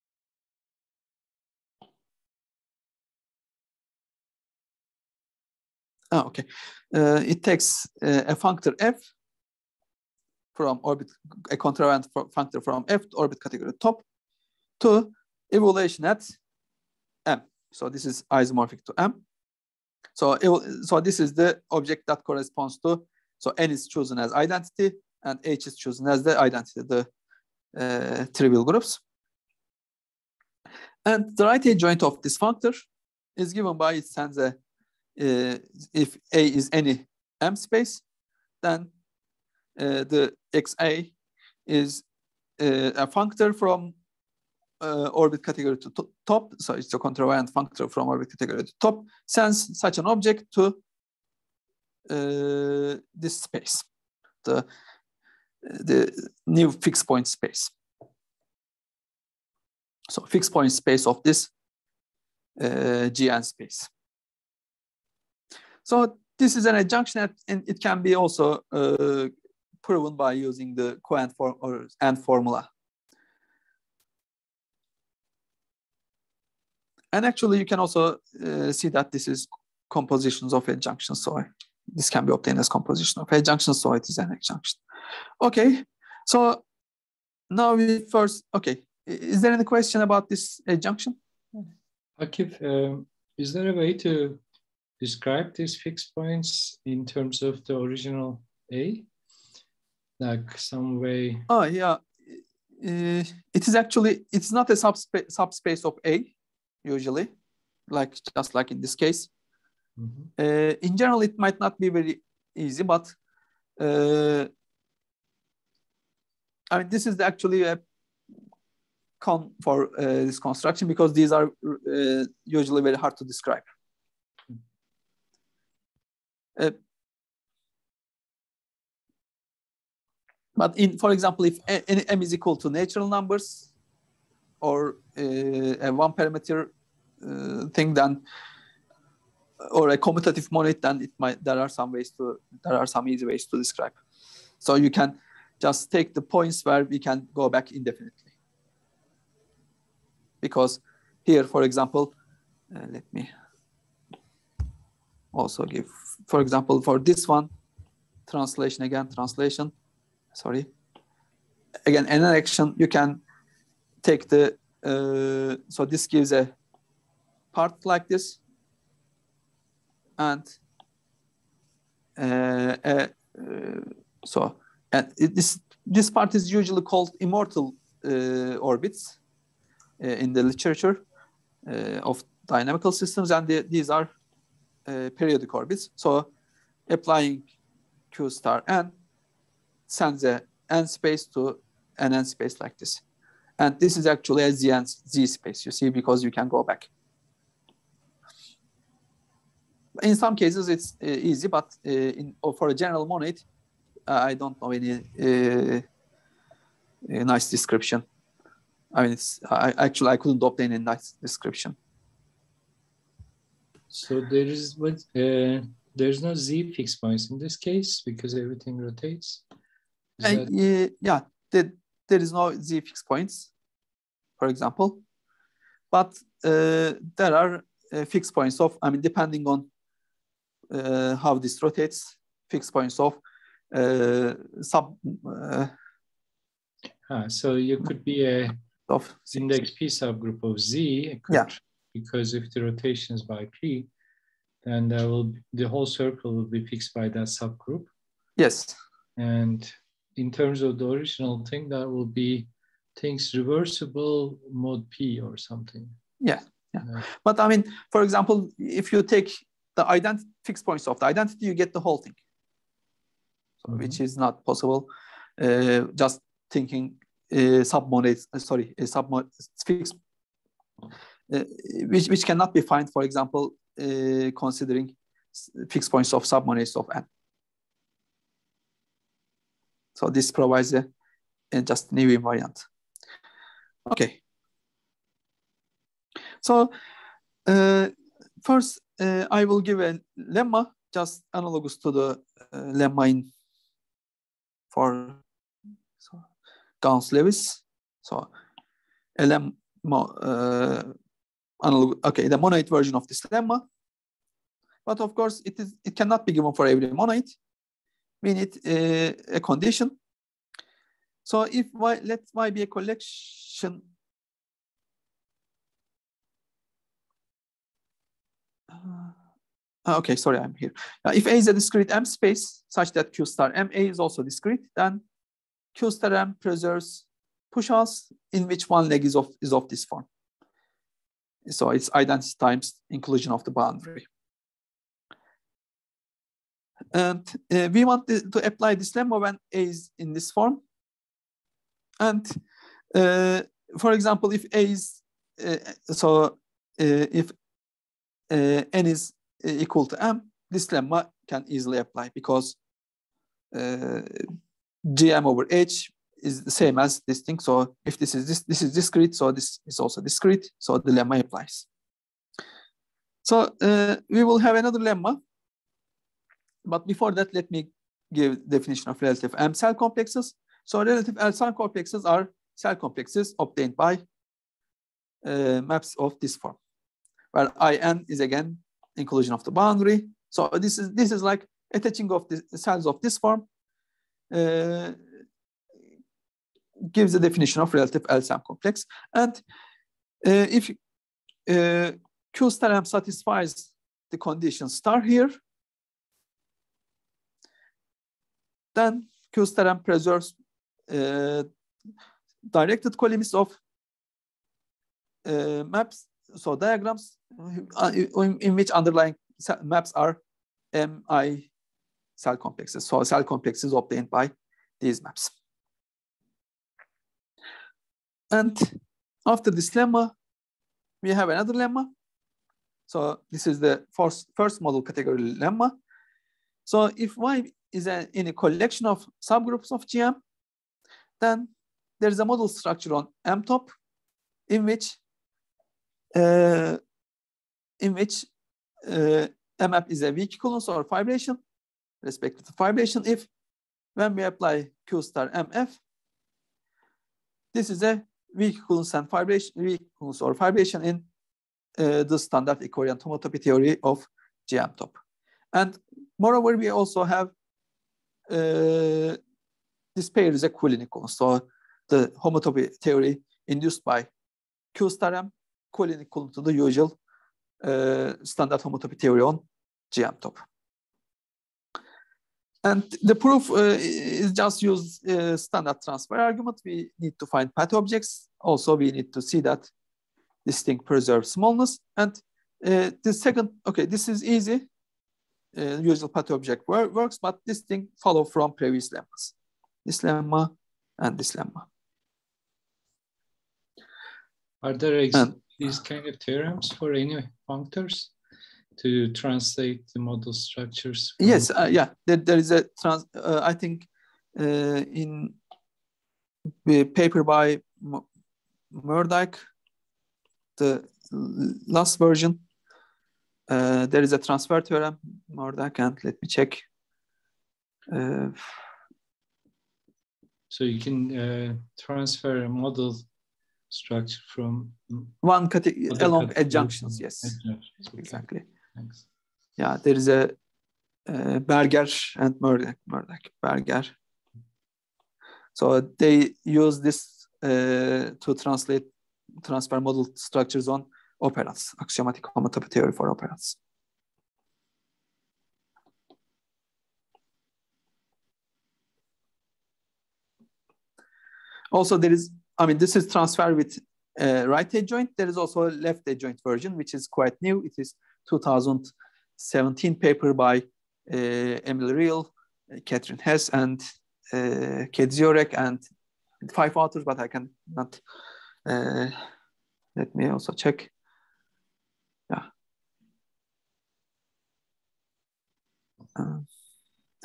oh, okay, uh, it takes uh, a functor f from orbit, a contravariant functor from f to orbit category top to evaluation at m. So this is isomorphic to m. So, it, so this is the object that corresponds to, so n is chosen as identity and h is chosen as the identity, the uh, trivial groups. And the right adjoint of this functor is given by it sends a, uh, if A is any M space, then uh, the xa is uh, a functor from uh, orbit category to top, so it's a contravariant functor from orbit category to top, sends such an object to uh, this space, the, the new fixed point space. So fixed point space of this uh, G N space. So this is an adjunction, and it can be also uh, proven by using the Cohen form or and formula. And actually, you can also uh, see that this is compositions of adjunctions. So this can be obtained as composition of adjunctions. So it is an adjunction. Okay. So now we first, okay. Is there any question about this adjunction? Akif, um, is there a way to describe these fixed points in terms of the original A? Like some way? Oh, yeah. Uh, it is actually, it's not a subspace, subspace of A, usually, like just like in this case. Mm-hmm. uh, in general, it might not be very easy, but uh, I mean, this is actually a con for uh, this construction because these are uh, usually very hard to describe. Uh, but in, for example, if any m is equal to natural numbers or uh, a one parameter uh, thing, then or a commutative monad, then it might there are some ways to there are some easy ways to describe. So you can just take the points where we can go back indefinitely. Because here, for example, uh, let me also give, for example, for this one, translation again, translation, sorry. Again, an action, you can take the, uh, so this gives a part like this. And uh, uh, uh, so, and it, this, this part is usually called immortal uh, orbits in the literature uh, of dynamical systems, and the, these are uh, periodic orbits. So applying Q star n sends a n space to an n space like this. And this is actually a z, n, z space, you see, because you can go back. In some cases, it's uh, easy, but uh, in, or for a general monad, uh, I don't know any uh, a nice description. I mean, it's, I, actually, I couldn't obtain a nice description. So there is what uh, there's no z fixed points in this case because everything rotates. Uh, that... Yeah, there, there is no z fixed points, for example, but uh, there are uh, fixed points of. I mean, depending on uh, how this rotates, fixed points of uh, sub. Uh, ah, so you could be a of index P subgroup of Z, could, yeah. Because if the rotation is by P, then there will be, the whole circle will be fixed by that subgroup. Yes. And in terms of the original thing, that will be things reversible mod P or something. Yeah, yeah. Uh, but I mean, for example, if you take the identity fixed points of the identity, you get the whole thing, so, mm-hmm. which is not possible. Uh, just thinking. Uh, submonads, uh, sorry, uh, submod fixed, uh, which which cannot be found, for example, uh, considering fixed points of submonads of n. So this provides a, a just new invariant. Okay. So uh, first, uh, I will give a lemma just analogous to the uh, lemma in for so, Gauss-Lewis. So a lemma, uh, analog, okay, the monoid version of this lemma. But of course, it is it cannot be given for every monoid. We need uh, a condition. So if y, let y be a collection. Uh, okay, sorry, I'm here. Uh, if A is a discrete M space such that Q star M A is also discrete, then Q star M preserves push-outs in which one leg is of is of this form. So it's identity times inclusion of the boundary. And uh, we want to, to apply this lemma when A is in this form. And uh, for example, if A is uh, so uh, if uh, N is equal to M, this lemma can easily apply because uh, G M over H is the same as this thing. So if this is this this is discrete, so this is also discrete. So the lemma applies. So uh, we will have another lemma. But before that, let me give definition of relative M cell complexes. So relative L cell complexes are cell complexes obtained by uh, maps of this form, where I N is again inclusion of the boundary. So this is this is like attaching of the cells of this form uh, gives the definition of relative L cell complex. And uh, if uh, Q star M satisfies the condition star here, then Q star M preserves uh, directed columns of uh, maps, so diagrams uh, in, in which underlying maps are M I cell complexes. So cell complexes obtained by these maps. And after this lemma, we have another lemma. So this is the first, first model category lemma. So if Y is a, in a collection of subgroups of G M, then there is a model structure on M top in which uh, in which uh, M F is a weak equivalence or fibration, respective to fibration. If when we apply Q star M F, this is a weak equivalence and fibration, weak equivalence or fibration in uh, the standard equivariant homotopy theory of G M top. And moreover, we also have uh, this pair is a Quillen equivalence. So the homotopy theory induced by Q star M, Quillen equivalent to the usual uh, standard homotopy theory on G M top. And the proof uh, is just use uh, standard transfer argument. We need to find path objects. Also, we need to see that this thing preserves smallness. And uh, the second, okay, this is easy. Uh, usual path object work, works, but this thing follow from previous lemmas. This lemma and this lemma. Are there and, these kind of theorems for any functors to translate the model structures? Yes, uh, yeah, there, there is a, trans, uh, I think uh, in the paper by Murdoch, the last version, uh, there is a transfer theorem, Murdoch, and let me check. Uh, so you can uh, transfer a model structure from one category along adjunctions, yes, adjunctions. Okay. Exactly. Thanks. Yeah, there is a uh, Berger and Murdoch, Murdoch, Berger. So they use this uh, to translate transfer model structures on operands, axiomatic homotopy theory for operands. Also, there is, I mean, this is transfer with uh, right adjoint. There is also a left adjoint version, which is quite new. It is two thousand seventeen paper by uh, Emil Riel, uh, Catherine Hess, and uh, Kate Ziorek, and five authors, but I can not. Uh, let me also check. Yeah. Uh, yeah.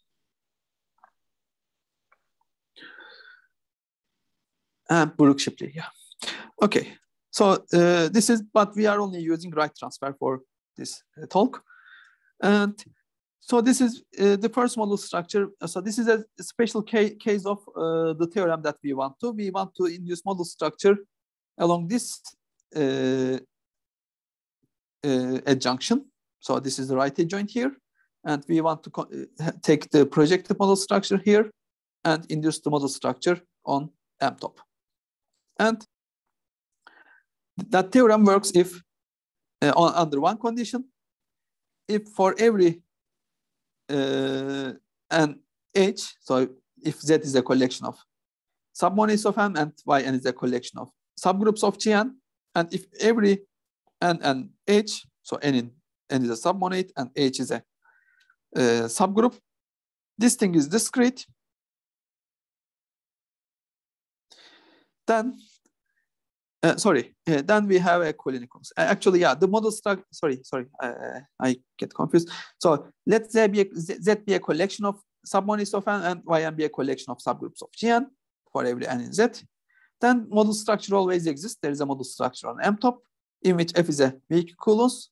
And Buruk Shipley, yeah. Okay. So uh, this is, but we are only using right transfer for this uh, talk. And So this is uh, the first model structure. So this is a special ca case of uh, the theorem that we want to. We want to induce model structure along this uh, uh, adjunction. So this is the right adjoint here. And we want to take the projective model structure here and induce the model structure on M top. And that theorem works if uh, on, under one condition, if for every uh, n h, so if Z is a collection of submonads of M and Yn is a collection of subgroups of Gn, and if every n and h, so n in n is a submonad and h is a uh, subgroup, this thing is discrete, then uh, sorry, uh, then we have a Kulinikons. Uh, actually, yeah, the model structure. Sorry, sorry, uh, I get confused. So let Z be a, Z be a collection of submonads of n and Yn be a collection of subgroups of Gn for every n in Z. Then model structure always exists. There is a model structure on M top in which F is a weak Coulomb.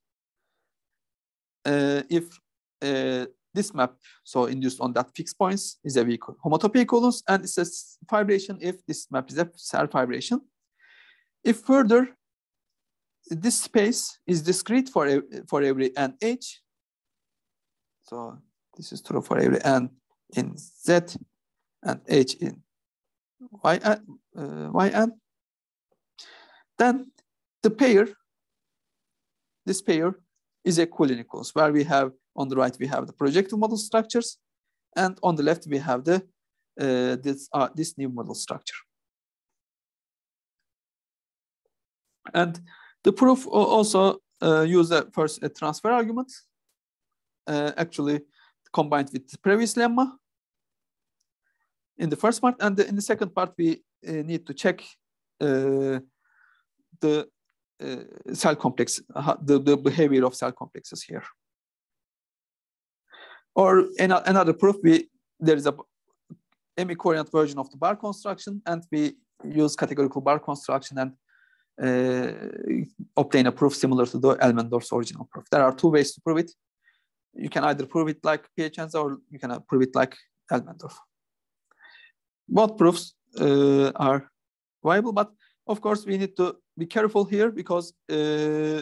Uh, if uh, this map, so induced on that fixed points, is a weak homotopy Coulomb, and it's a fibration if this map is a self fibration. If further, this space is discrete for for every n h. So this is true for every n in Z and h in Yn. Uh, Yn. Then the pair, this pair is a Kulinikons, where we have on the right we have the projective model structures, and on the left we have the uh, this uh, this new model structure. And the proof also uh, use a first a transfer argument, uh, actually combined with the previous lemma in the first part, and the, in the second part we uh, need to check uh, the uh, cell complex, uh, the, the behavior of cell complexes here. Or in a, another proof, we there is a M-covariant version of the bar construction, and we use categorical bar construction and uh, obtain a proof similar to the Elmendorf's original proof. There are two ways to prove it. You can either prove it like Piacenza or you can prove it like Elmendorf. Both proofs uh, are viable, but of course we need to be careful here because uh,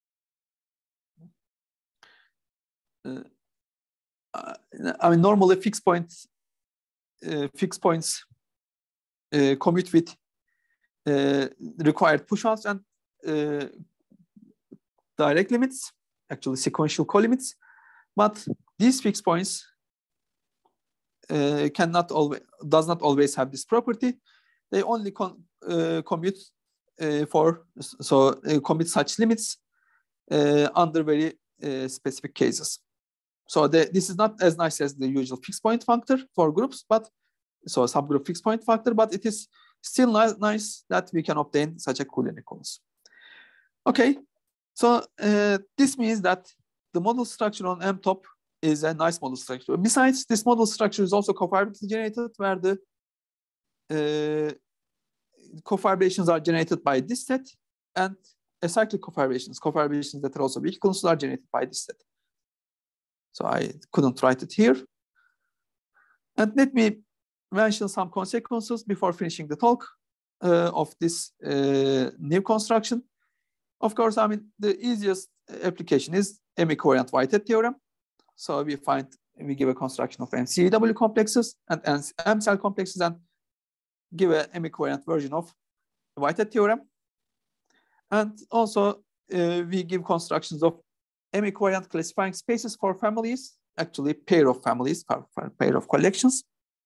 uh, I mean normally fixed points, uh, fixed points uh, commute with uh, required push-outs and uh, direct limits, actually sequential co-limits, but these fixed points uh, cannot always does not always have this property. They only con, uh, commute uh, for so uh, commute such limits uh, under very uh, specific cases. So the, this is not as nice as the usual fixed point factor for groups, but so subgroup fixed point factor, but it is still nice, nice that we can obtain such a Kulinikons. Okay, so uh, this means that the model structure on M top is a nice model structure. Besides, this model structure is also cofibrillary generated, where the uh, cofibrillations are generated by this set, and acyclic cofibrillations, cofibrillations that are also weak Coulombs are generated by this set. So I couldn't write it here. And let me mention some consequences before finishing the talk uh, of this uh, new construction. Of course, I mean, the easiest application is M-covariant Whitehead theorem. So we find, we give a construction of M C W complexes and M cell complexes and give a M-covariant version of Whitehead theorem. And also uh, we give constructions of M-covariant classifying spaces for families, actually pair of families, for, for pair of collections.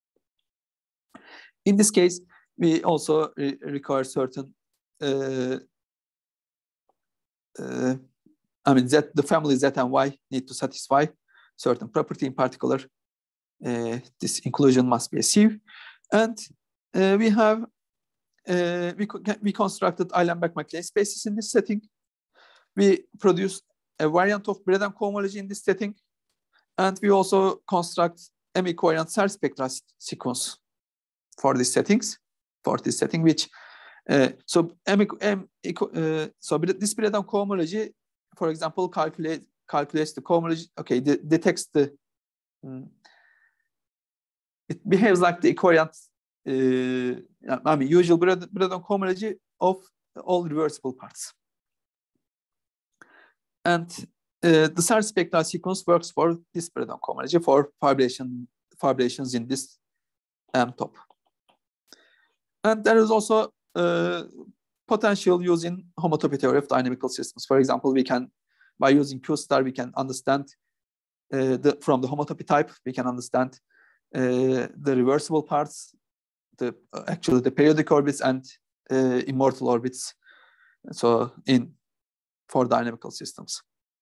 In this case, we also re require certain, uh, uh, I mean, Z, the family Z and Y need to satisfy certain property. In particular, uh, this inclusion must be a sieve. And uh, we have, uh, we, we constructed Eilenberg-MacLane spaces in this setting. We produced a variant of Braden cohomology in this setting. And we also construct M-covariant cell spectral sequence for these settings, for this setting, which, uh, so M, M, uh, so this Braden cohomology, for example, calculate, calculates the cohomology, okay, de detects the mm, it behaves like the equivariant, uh, I mean, usual Bredon cohomology of all reversible parts. And uh, the Serre spectral sequence works for this Bredon cohomology for fibrillation, fibrillations in this M top. And there is also uh, potential use in homotopy theory of dynamical systems. For example, we can, by using Q star, we can understand uh, the, from the homotopy type, we can understand uh, the reversible parts, the uh, actually the periodic orbits and uh, immortal orbits. So in for dynamical systems.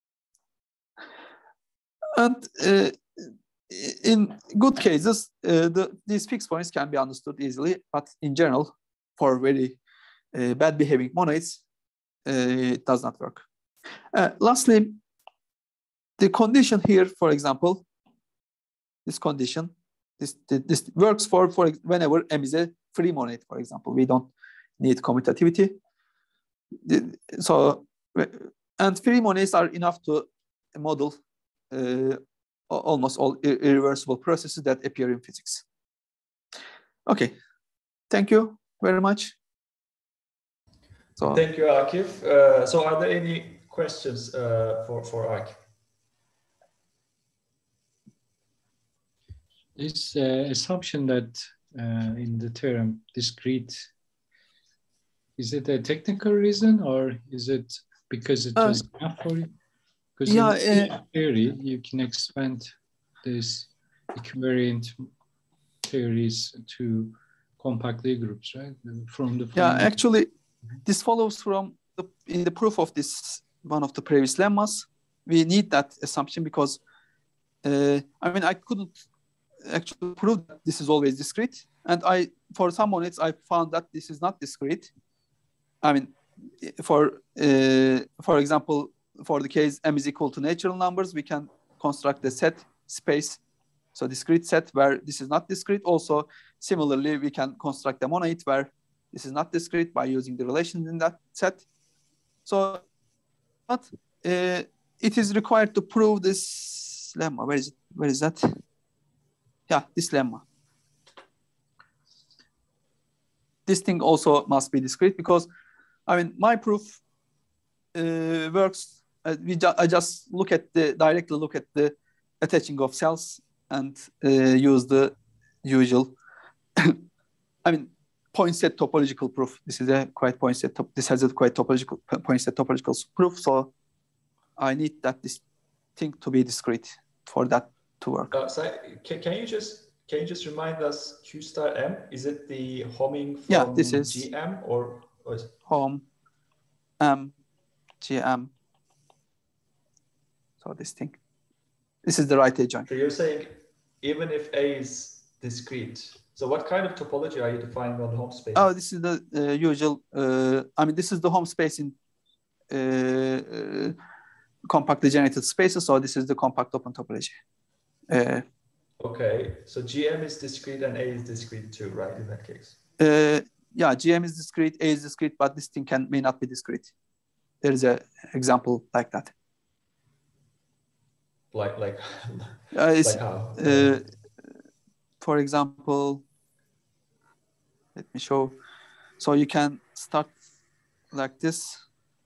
And uh, in good cases, uh, the, these fixed points can be understood easily, but in general, for very uh, bad behaving monoids, uh, it does not work. Uh, lastly, the condition here, for example, this condition, this, this works for, for whenever M is a free monoid, for example. We don't need commutativity. So, and free monoids are enough to model uh, almost all irreversible processes that appear in physics. Okay, thank you very much. So, thank you, Akif. Uh, so are there any questions uh, for, for Akif? This uh, assumption that uh, in the theorem, discrete, is it a technical reason or is it because it was uh, enough for you? Because yeah, in uh, theory, you can expand this equivariant theories to compact Lie groups, right? From the yeah, actually, this follows from the in the proof of this one of the previous lemmas. We need that assumption because uh, I mean I couldn't actually prove that this is always discrete, and I for some monoids I found that this is not discrete. I mean, for uh, for example, for the case M is equal to natural numbers, we can construct a set space, so discrete set where this is not discrete. Also, similarly, we can construct a monoid where this is not discrete by using the relations in that set. So, but uh, it is required to prove this lemma. Where is it? Where is that? Yeah, this lemma. This thing also must be discrete because, I mean, my proof uh, works. Uh, we ju I just look at the directly look at the attaching of cells and uh, use the usual. I mean, point set topological proof. This is a quite point set. This has a quite topological point set topological proof. So I need that this thing to be discrete for that to work. Uh, so can, can you just can you just remind us Q star M? Is it the homing from yeah, this is G M or what is it? Hom M G M. So this thing. This is the right adjoint. So you're saying even if A is discrete. So what kind of topology are you defining on the home space? Oh, this is the uh, usual. Uh, I mean, this is the home space in uh, uh, compactly generated spaces. So this is the compact open topology. Uh, okay. So G M is discrete and A is discrete too, right? In that case. Uh, yeah, G M is discrete, A is discrete, but this thing can may not be discrete. There is an example like that. Like like, uh, like how? Uh, for example, let me show. So you can start like this.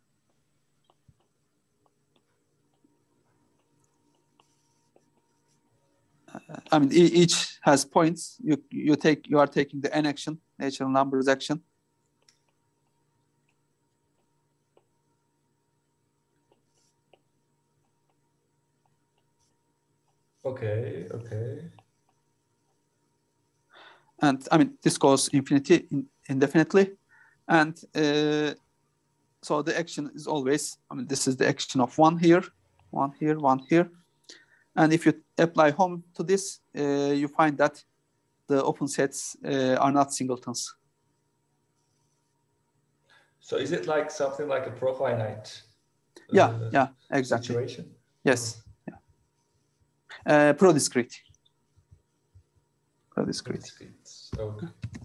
Uh, I mean, e each has points. You you take you are taking the n action, natural numbers action. Okay, okay. And I mean, this goes infinity in, indefinitely. And uh, so the action is always, I mean, this is the action of one here, one here, one here. And if you apply home to this, uh, you find that the open sets uh, are not singletons. So is it like something like a profinite? Uh, yeah, yeah, exactly. Situation? Yes. Uh, pro-discrete. Pro-discrete. Okay.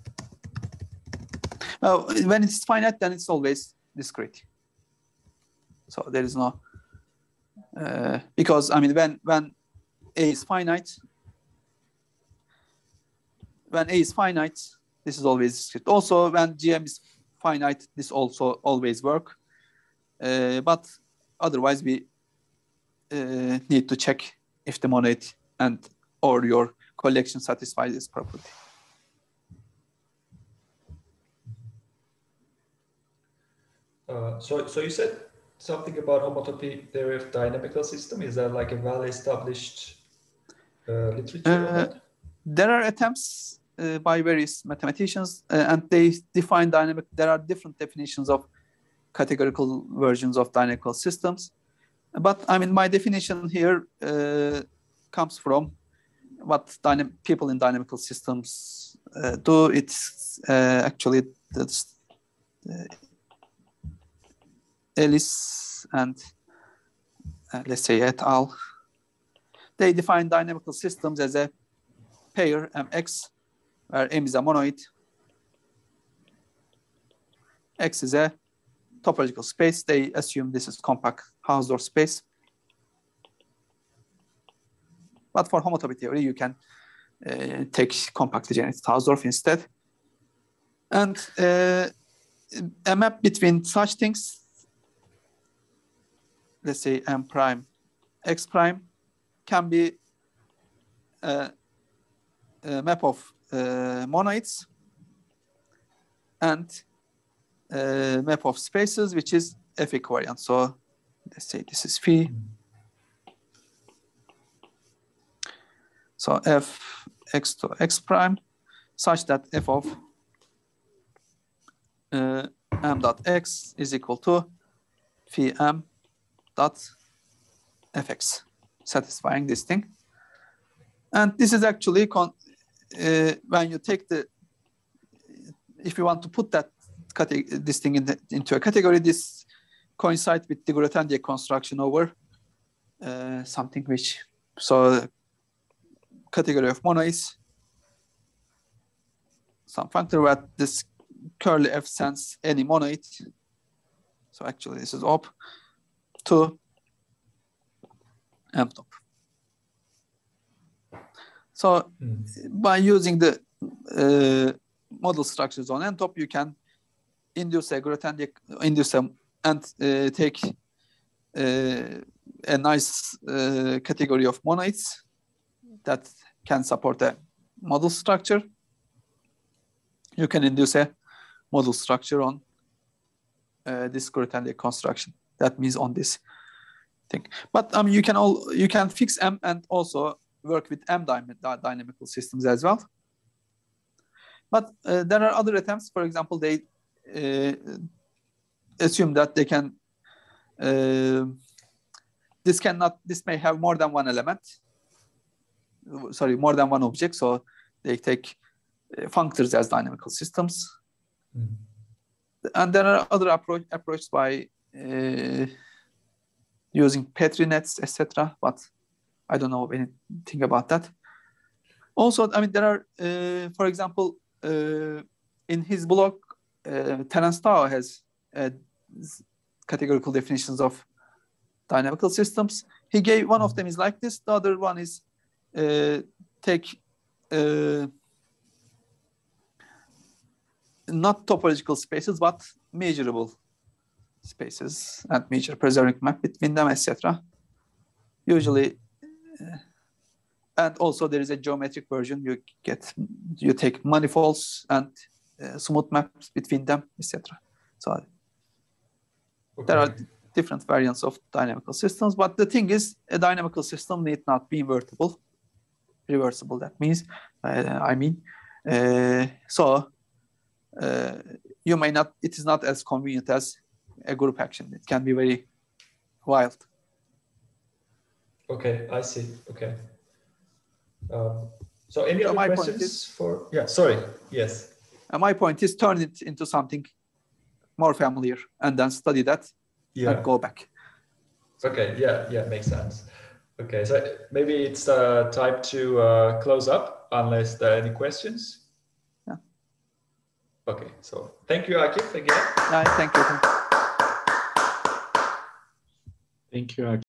Uh, when it's finite, then it's always discrete. So there is no, uh, because I mean, when when A is finite, when A is finite, this is always strict. Also, when G M is finite, this also always work. Uh, but otherwise, we uh, need to check if the monoid and or your collection satisfies this property. Uh, so, so you said something about homotopy theory of dynamical system. Is that like a well-established uh, literature Uh, on that? There are attempts uh, by various mathematicians, uh, and they define dynamic. There are different definitions of categorical versions of dynamical systems. But I mean, my definition here uh, comes from what dynam people in dynamical systems uh, do. It's uh, actually the uh, Ellis and uh, let's say et al. They define dynamical systems as a pair M X, where M is a monoid, X is a topological space. They assume this is compact Hausdorff space. But for homotopy theory, you can uh, take compactly generated Hausdorff instead. And uh, a map between such things, let's say M prime, X prime, can be a, a map of uh, monoids and a map of spaces, which is F equivariant. So let's say this is phi. So f x to x prime, such that f of uh, m dot x is equal to phi m dot fx, satisfying this thing. And this is actually, con uh, when you take the, if you want to put that this thing in the, into a category, this coincides with the Grothendieck construction over uh, something which, so category of monoids, some functor where this curly f sends any monoid. So actually this is op to m top. So mm. by using the uh, model structures on n top, you can induce a Grothendieck, induce a, and uh, take uh, a nice uh, category of monoids that can support a model structure. You can induce a model structure on uh, this Grothendieck construction. That means on this thing. But um, you can all you can fix M and also work with M dynamical systems as well. But uh, there are other attempts. For example, they uh, assume that they can. Uh, this cannot. This may have more than one element. Sorry, more than one object. So they take uh, functors as dynamical systems. Mm-hmm. And there are other approach approaches by uh, using Petri nets, et cetera. But I don't know anything about that. Also, I mean, there are, uh, for example, uh, in his blog, uh, Terence Tao has uh, categorical definitions of dynamical systems. He gave one of them is like this. The other one is uh, take uh, not topological spaces, but measurable spaces and measure preserving map between them, et cetera. Usually, uh, and also there is a geometric version. You get, you take manifolds and uh, smooth maps between them, et cetera. So okay. There are different variants of dynamical systems, but the thing is, a dynamical system need not be invertible, reversible. That means, uh, I mean, uh, so. Uh, you may not, it is not as convenient as a group action. It can be very wild. Okay, I see. Okay. Um, so any so other my questions point is, for, yeah, sorry, yes. Uh, my point is turn it into something more familiar and then study that yeah. and go back. Okay, yeah, yeah, makes sense. Okay, so maybe it's uh, time to uh, close up unless there are any questions. Okay, so thank you, Akif, again. Uh, thank you. Thank you, Akif.